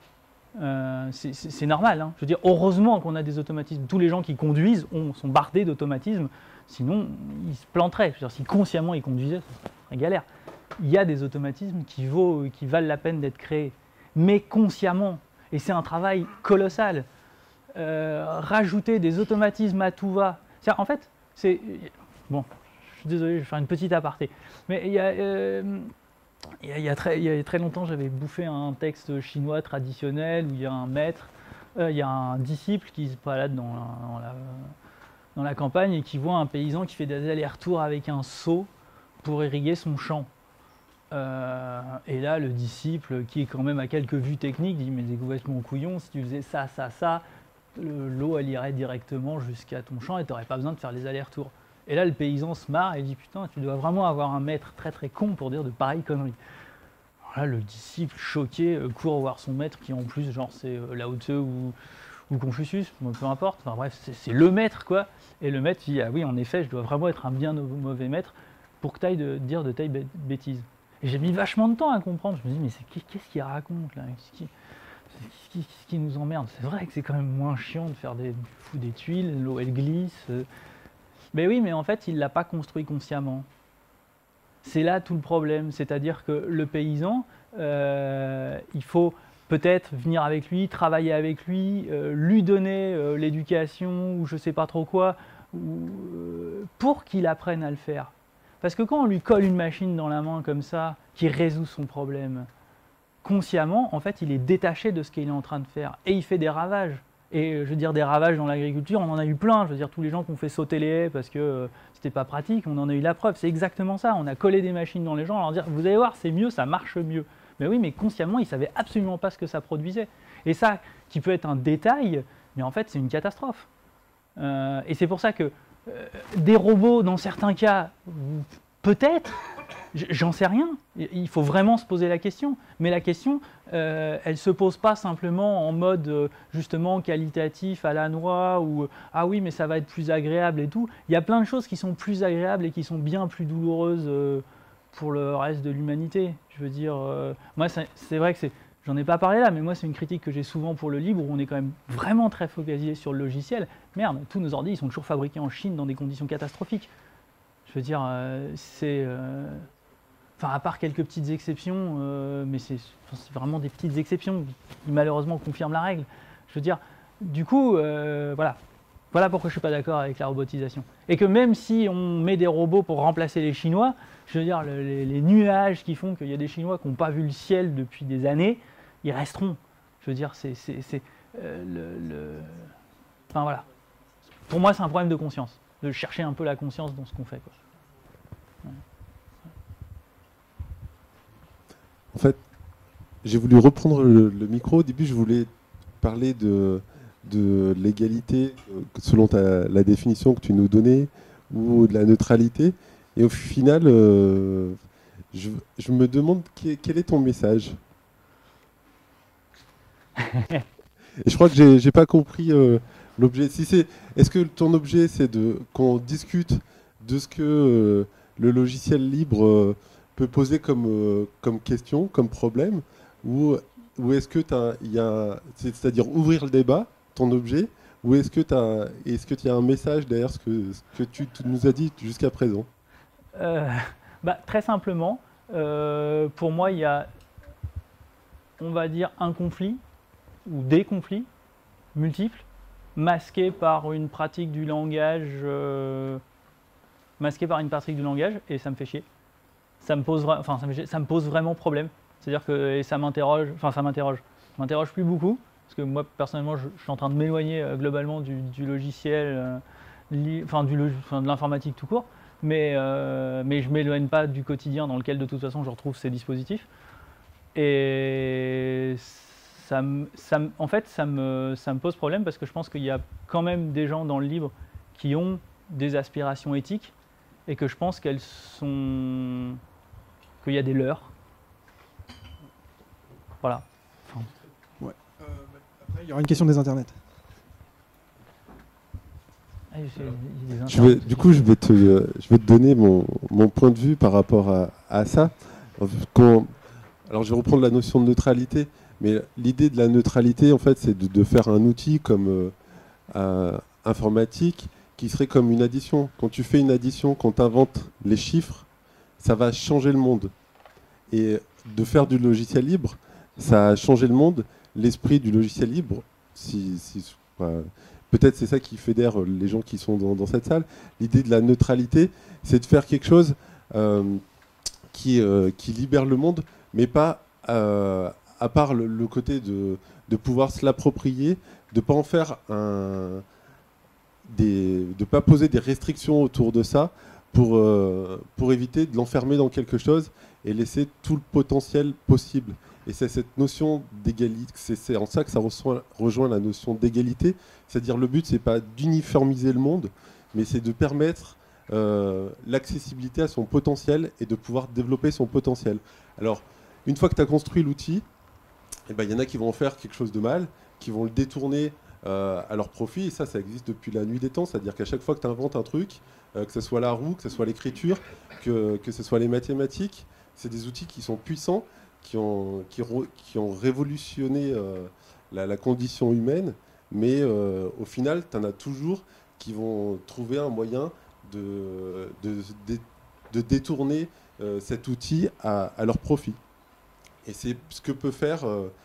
C'est normal, hein. Je veux dire, heureusement qu'on a des automatismes. Tous les gens qui conduisent sont bardés d'automatismes, sinon ils se planteraient. Je veux dire, si consciemment ils conduisaient, ce serait galère. Il y a des automatismes qui valent la peine d'être créés, mais consciemment, et c'est un travail colossal. Rajouter des automatismes à tout va. En fait, bon, je suis désolé, je vais faire une petite aparté, mais il y a très longtemps, j'avais bouffé un texte chinois traditionnel où il y a un maître, il y a un disciple qui se balade dans la campagne et qui voit un paysan qui fait des allers-retours avec un seau pour irriguer son champ. Et là, le disciple, qui est quand même à quelques vues techniques, dit « Mais c'est complètement couillon, si tu faisais ça, l'eau elle irait directement jusqu'à ton champ et tu n'aurais pas besoin de faire les allers-retours. » Et là, le paysan se marre et dit « Putain, tu dois vraiment avoir un maître très très con pour dire de pareilles conneries. » Alors là, le disciple, choqué, court voir son maître qui en plus, genre, c'est Lao Tse ou Confucius, peu importe. Enfin bref, c'est le maître, quoi. Et le maître dit « Ah oui, en effet, je dois vraiment être un bien mauvais maître pour que tu ailles dire de telles bêtises. » Et j'ai mis vachement de temps à comprendre. Je me dis « Mais qu'est-ce qu'il raconte, là ? Qu'est-ce qui nous emmerde ? C'est vrai que c'est quand même moins chiant de faire des tuiles, l'eau elle glisse. » Mais oui, mais en fait, il ne l'a pas construit consciemment. C'est là tout le problème, c'est-à-dire que le paysan, il faut peut-être venir avec lui, travailler avec lui, lui donner l'éducation ou je ne sais pas trop quoi, pour qu'il apprenne à le faire. Parce que quand on lui colle une machine dans la main comme ça, qui résout son problème, consciemment, en fait, il est détaché de ce qu'il est en train de faire et il fait des ravages. Et je veux dire, des ravages dans l'agriculture, on en a eu plein. Je veux dire, tous les gens qui ont fait sauter les haies parce que c'était pas pratique, on en a eu la preuve. C'est exactement ça. On a collé des machines dans les gens, leur dire, vous allez voir, c'est mieux, ça marche mieux. Mais oui, mais consciemment, ils savaient absolument pas ce que ça produisait. Et ça, qui peut être un détail, mais en fait, c'est une catastrophe. Et c'est pour ça que des robots, dans certains cas, peut-être, j'en sais rien. Il faut vraiment se poser la question. Mais la question, elle ne se pose pas simplement en mode justement qualitatif à la noix ou ah oui, mais ça va être plus agréable et tout. Il y a plein de choses qui sont plus agréables et qui sont bien plus douloureuses pour le reste de l'humanité. Je veux dire, moi, c'est vrai que j'en ai pas parlé là, mais moi, c'est une critique que j'ai souvent pour le libre où on est quand même vraiment très focalisé sur le logiciel. Merde, tous nos ordi, ils sont toujours fabriqués en Chine dans des conditions catastrophiques. Je veux dire, enfin, à part quelques petites exceptions, mais c'est vraiment des petites exceptions qui malheureusement confirment la règle. Je veux dire, du coup, voilà. Voilà pourquoi je ne suis pas d'accord avec la robotisation. Et que même si on met des robots pour remplacer les Chinois, je veux dire, les nuages qui font qu'il y a des Chinois qui n'ont pas vu le ciel depuis des années, ils resteront. Je veux dire, enfin voilà. Pour moi, c'est un problème de conscience, de chercher un peu la conscience dans ce qu'on fait, quoi. En fait, j'ai voulu reprendre le micro. Au début, je voulais parler de l'égalité selon la définition que tu nous donnais ou de la neutralité. Et au final, je me demande quel est ton message. Et je crois que j'ai pas compris l'objet. Est-ce que ton objet, c'est qu'on discute de ce que le logiciel libre peut poser comme question, comme problème, ou est-ce que c'est-à-dire ouvrir le débat, ton objet, ou est-ce que tu as un message derrière ce que tu nous as dit jusqu'à présent? Très simplement, pour moi, il y a, on va dire, un conflit ou des conflits multiples, masqués par une pratique du langage, et ça me fait chier. Ça me pose vraiment problème. C'est-à-dire que ça m'interroge plus beaucoup, parce que moi personnellement, je suis en train de m'éloigner globalement du logiciel, de l'informatique tout court, mais je m'éloigne pas du quotidien dans lequel de toute façon je retrouve ces dispositifs. Et en fait, ça me pose problème parce que je pense qu'il y a quand même des gens dans le libre qui ont des aspirations éthiques et que je pense qu'il y a des leurs. Voilà. Ouais. Après, il y aura une question des internets. Du coup, je vais te donner mon point de vue par rapport à ça. Alors, je vais reprendre la notion de neutralité, mais l'idée de la neutralité, en fait, c'est de faire un outil comme informatique qui serait comme une addition. Quand tu fais une addition, quand tu inventes les chiffres, ça va changer le monde. Et de faire du logiciel libre, ça a changé le monde. L'esprit du logiciel libre, peut-être c'est ça qui fédère les gens qui sont dans cette salle. L'idée de la neutralité, c'est de faire quelque chose qui libère le monde, mais pas à part le côté de pouvoir se l'approprier, de pas en faire de pas poser des restrictions autour de ça pour éviter de l'enfermer dans quelque chose et laisser tout le potentiel possible. Et c'est cette notion d'égalité, c'est en ça que ça rejoint la notion d'égalité, c'est-à-dire le but c'est pas d'uniformiser le monde, mais c'est de permettre l'accessibilité à son potentiel et de pouvoir développer son potentiel. Alors, une fois que tu as construit l'outil, y en a qui vont en faire quelque chose de mal, qui vont le détourner à leur profit, et ça existe depuis la nuit des temps, c'est-à-dire qu'à chaque fois que tu inventes un truc, que ce soit la roue, que ce soit l'écriture, que ce soit les mathématiques, c'est des outils qui sont puissants, qui ont révolutionné la condition humaine, mais au final, tu en as toujours qui vont trouver un moyen de détourner cet outil à leur profit. Et c'est ce que peut faire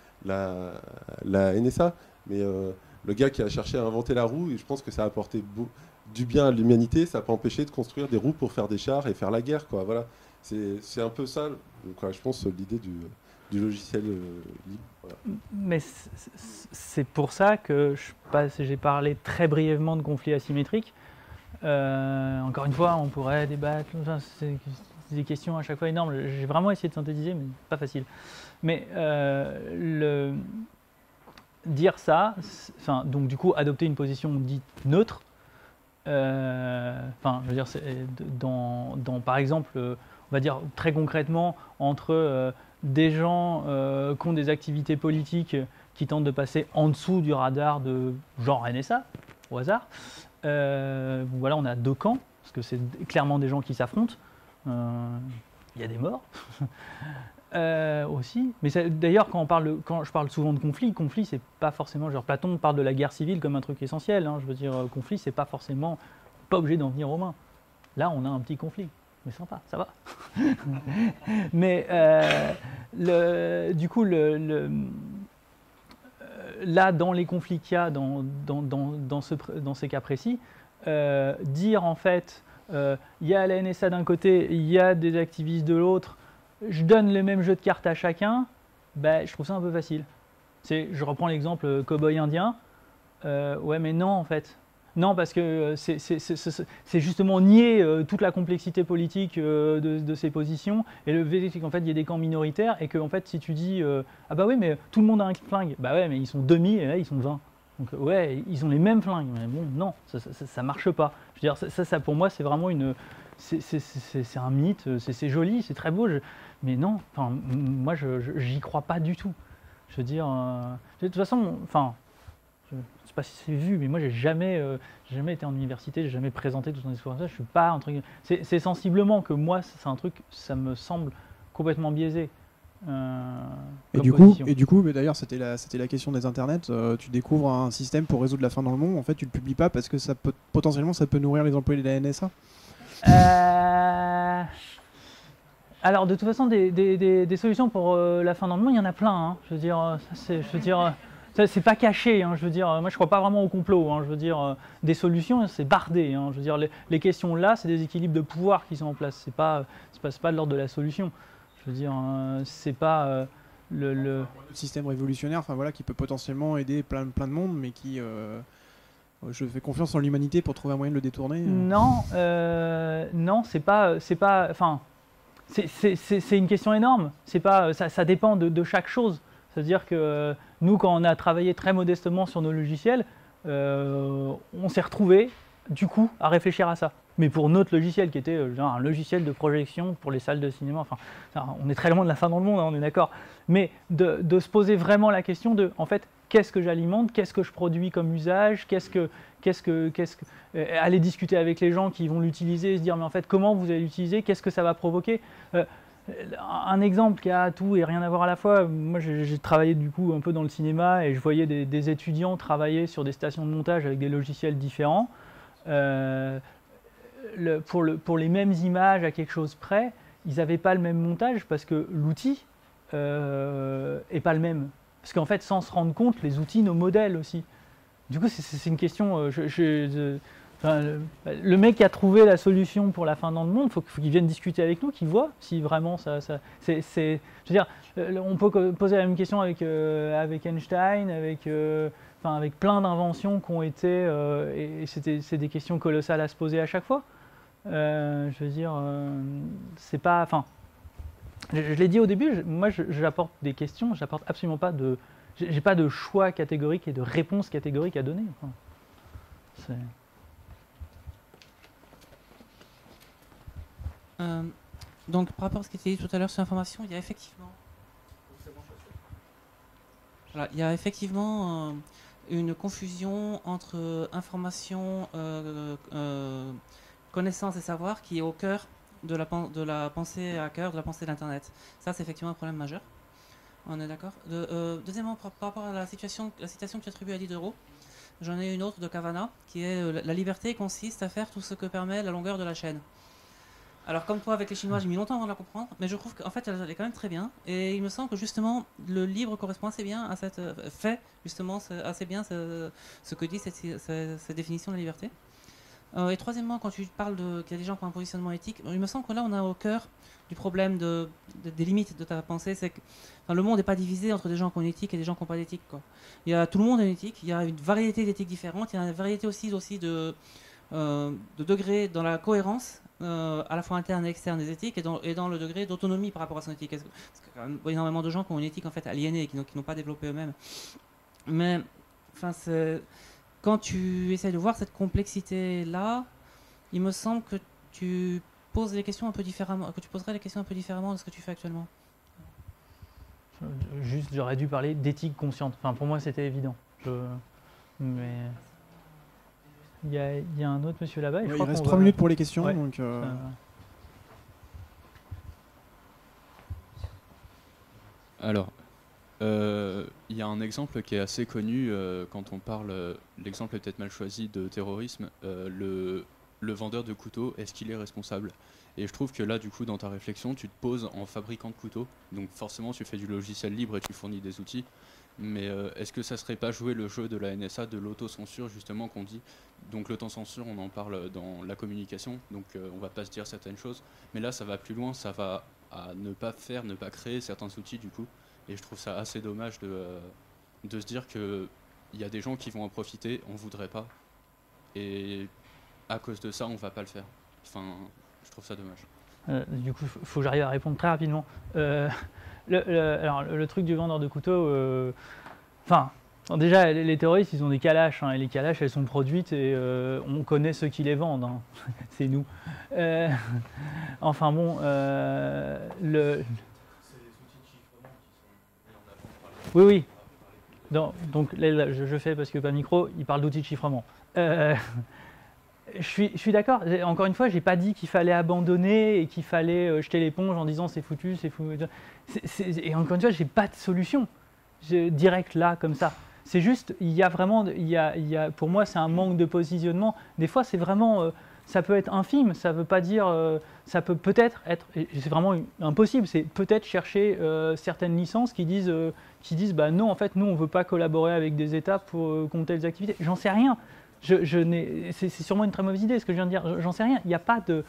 la NSA. Mais le gars qui a cherché à inventer la roue, et je pense que ça a apporté du bien à l'humanité, ça n'a pas empêché de construire des roues pour faire des chars et faire la guerre, quoi. Voilà. C'est un peu ça, quoi, je pense, l'idée du logiciel libre. Voilà. Mais c'est pour ça que j'ai parlé très brièvement de conflits asymétriques. Encore une fois, on pourrait débattre, c'est des questions à chaque fois énormes. J'ai vraiment essayé de synthétiser, mais pas facile. Mais dire ça, donc du coup adopter une position dite neutre, je veux dire, par exemple, on va dire très concrètement, entre des gens qui ont des activités politiques qui tentent de passer en dessous du radar de genre NSA, au hasard. Voilà, on a deux camps, parce que c'est clairement des gens qui s'affrontent. Il y a des morts aussi. Mais d'ailleurs, quand je parle souvent de conflit, c'est pas forcément, genre Platon parle de la guerre civile comme un truc essentiel. Hein, je veux dire, conflit, c'est pas forcément, pas obligé d'en venir aux mains. Là, on a un petit conflit. Mais sympa, ça va. Mais du coup, là, dans les conflits qu'il y a dans ces cas précis, dire en fait, il y a la NSA d'un côté, il y a des activistes de l'autre, je donne le même jeu de cartes à chacun, je trouve ça un peu facile. Je reprends l'exemple cow-boy indien. Ouais, mais non, en fait. Non, parce que c'est justement nier toute la complexité politique de ces positions, et le fait qu'en fait il y a des camps minoritaires, et que en fait si tu dis ah bah oui mais tout le monde a un flingue, bah ouais mais ils sont 2000 et là ils sont 20, donc ouais ils ont les mêmes flingues, mais bon non, ça marche pas. Je veux dire ça pour moi c'est vraiment c'est un mythe, c'est joli, c'est très beau, mais non, enfin moi j'y crois pas du tout. Je veux dire, de toute façon, enfin, je ne sais pas si c'est vu, mais moi j'ai jamais été en université, j'ai jamais présenté tout un discours comme ça. Je suis pas entre guillemets. C'est sensiblement que moi, c'est un truc, ça me semble complètement biaisé. Et du coup, mais d'ailleurs, c'était la question des internets. Tu découvres un système pour résoudre la faim dans le monde. En fait, tu le publies pas parce que ça peut potentiellement ça peut nourrir les employés de la NSA. Alors, de toute façon, des solutions pour la faim dans le monde, il y en a plein. Hein. Je veux dire, c'est pas caché. Hein. Je veux dire, moi, je crois pas vraiment au complot. Hein. Je veux dire, des solutions, c'est bardé. Hein. Je veux dire, les questions là, c'est des équilibres de pouvoir qui sont en place. C'est pas de l'ordre de la solution. Je veux dire, c'est pas le système révolutionnaire, enfin voilà, qui peut potentiellement aider plein de monde, mais qui je fais confiance en l'humanité pour trouver un moyen de le détourner. Non, c'est pas, enfin, c'est une question énorme. C'est pas, ça dépend de chaque chose. C'est-à-dire que nous, quand on a travaillé très modestement sur nos logiciels, on s'est retrouvés du coup à réfléchir à ça. Mais pour notre logiciel qui était genre un logiciel de projection pour les salles de cinéma, enfin, on est très loin de la fin dans le monde, hein, on est d'accord. Mais de se poser vraiment la question de, en fait, qu'est-ce que j'alimente, qu'est-ce que je produis comme usage, aller discuter avec les gens qui vont l'utiliser, se dire mais en fait comment vous allez l'utiliser, qu'est-ce que ça va provoquer. Un exemple qui a tout et rien à voir à la fois, moi j'ai travaillé du coup un peu dans le cinéma et je voyais des étudiants travailler sur des stations de montage avec des logiciels différents. Pour les mêmes images à quelque chose près, ils n'avaient pas le même montage parce que l'outil n'est pas le même. Parce qu'en fait, sans se rendre compte, les outils nos modèlent aussi. Du coup, c'est une question... le mec qui a trouvé la solution pour la fin dans le monde, il faut qu'il vienne discuter avec nous, qu'il voit si vraiment ça je veux dire, on peut poser la même question avec Einstein, avec plein d'inventions qui ont été, et c'est des questions colossales à se poser à chaque fois. Je veux dire, c'est pas, enfin, je l'ai dit au début, moi j'apporte des questions, j'apporte absolument pas de, j'ai pas de choix catégorique et de réponse catégorique à donner. Enfin, donc par rapport à ce qui était dit tout à l'heure sur l'information, il y a effectivement, une confusion entre information, connaissance et savoir qui est au cœur de la pensée hacker, de la pensée d'Internet. Ça, c'est effectivement un problème majeur. On est d'accord. Deuxièmement, par rapport à la citation que tu attribues à Diderot, j'en ai une autre de Cavana, qui est la liberté consiste à faire tout ce que permet la longueur de la chaîne. Alors comme toi avec les Chinois, j'ai mis longtemps avant de la comprendre, mais je trouve qu'en fait elle est quand même très bien, et il me semble que justement le livre correspond assez bien à cette assez bien ce que dit cette définition de la liberté. Et troisièmement, quand tu parles qu'il y a des gens qui ont un positionnement éthique, il me semble que là on a au cœur du problème des limites de ta pensée, c'est que le monde n'est pas divisé entre des gens qui ont une éthique et des gens qui n'ont pas d'éthique, quoi. Tout le monde a une éthique, il y a une variété d'éthiques différentes, il y a une variété aussi de degrés dans la cohérence, à la fois interne et externe des éthiques, et dans le degré d'autonomie par rapport à son éthique. Parce qu'il y a quand même énormément de gens qui ont une éthique en fait aliénée, qui n'ont pas développé eux-mêmes. Mais enfin, quand tu essaies de voir cette complexité-là, il me semble que tu poses les questions un peu différemment, que tu poserais les questions un peu différemment de ce que tu fais actuellement. Juste, j'aurais dû parler d'éthique consciente. Enfin, pour moi, c'était évident. Mais il y a un autre monsieur là-bas. Il reste 3 minutes pour les questions. Ouais, donc Alors, il y a un exemple qui est assez connu quand on parle, l'exemple est peut-être mal choisi, de terrorisme. Le vendeur de couteaux, est-ce qu'il est responsable? Et je trouve que là, du coup, dans ta réflexion, tu te poses en fabricant de couteaux. Donc forcément, tu fais du logiciel libre et tu fournis des outils. Mais est-ce que ça serait pas jouer le jeu de la NSA, de l'autocensure, justement, qu'on dit? Donc l'autocensure, on en parle dans la communication, donc on va pas se dire certaines choses. Mais là, ça va plus loin, ça va à ne pas créer certains outils, du coup. Et je trouve ça assez dommage de se dire qu'il y a des gens qui vont en profiter, on voudrait pas. Et à cause de ça, on va pas le faire. Enfin, je trouve ça dommage. Du coup, il faut que j'arrive à répondre très rapidement. Alors, le truc du vendeur de couteaux, déjà, les terroristes, ils ont des calaches, hein, et les calaches, elles sont produites et on connaît ceux qui les vendent, hein. C'est nous. Enfin bon, Oui, oui. Donc là, je fais parce que pas micro, il parle d'outils de chiffrement. Je suis d'accord. Encore une fois, j'ai pas dit qu'il fallait abandonner et qu'il fallait jeter l'éponge en disant c'est foutu, c'est fou. Et encore une fois, j'ai pas de solution directe là comme ça. C'est juste, il y a vraiment, pour moi, c'est un manque de positionnement. Des fois, c'est vraiment, ça peut être infime. Ça veut pas dire, ça peut peut-être être, c'est vraiment impossible. C'est peut-être chercher certaines licences qui disent, bah non, en fait, nous, on veut pas collaborer avec des États pour compter les activités. J'en sais rien. C'est sûrement une très mauvaise idée ce que je viens de dire. J'en sais rien. Il n'y a pas de,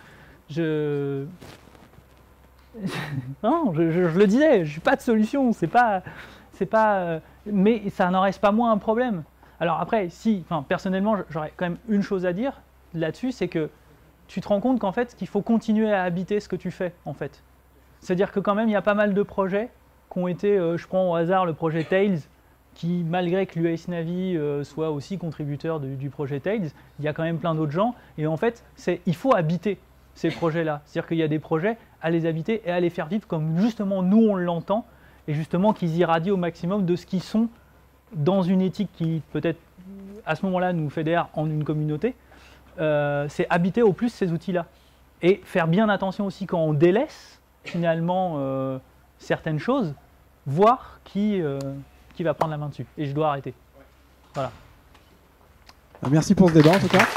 non, je le disais. Je n'ai pas de solution. C'est pas, mais ça n'en reste pas moins un problème. Alors après, personnellement, j'aurais quand même une chose à dire là-dessus, c'est que tu te rends compte qu'en fait, qu'il faut continuer à habiter ce que tu fais, en fait. C'est-à-dire que quand même, il y a pas mal de projets qui ont été, je prends au hasard le projet Tails, qui, malgré que l'US Navy soit aussi contributeur du projet Tails, il y a quand même plein d'autres gens. Et en fait, il faut habiter ces projets-là. C'est-à-dire qu'il y a des projets à les habiter et à les faire vivre comme justement nous, on l'entend, et justement qu'ils irradient au maximum de ce qu'ils sont dans une éthique qui, peut-être, à ce moment-là, nous fédère en une communauté. C'est habiter au plus ces outils-là. Et faire bien attention aussi quand on délaisse, finalement, certaines choses, voir qui va prendre la main dessus. Et je dois arrêter. Voilà. Merci pour ce débat, en tout cas.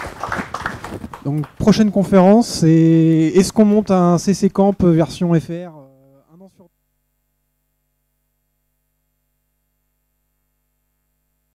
Donc, prochaine conférence, c'est est-ce qu'on monte un CC Camp version FR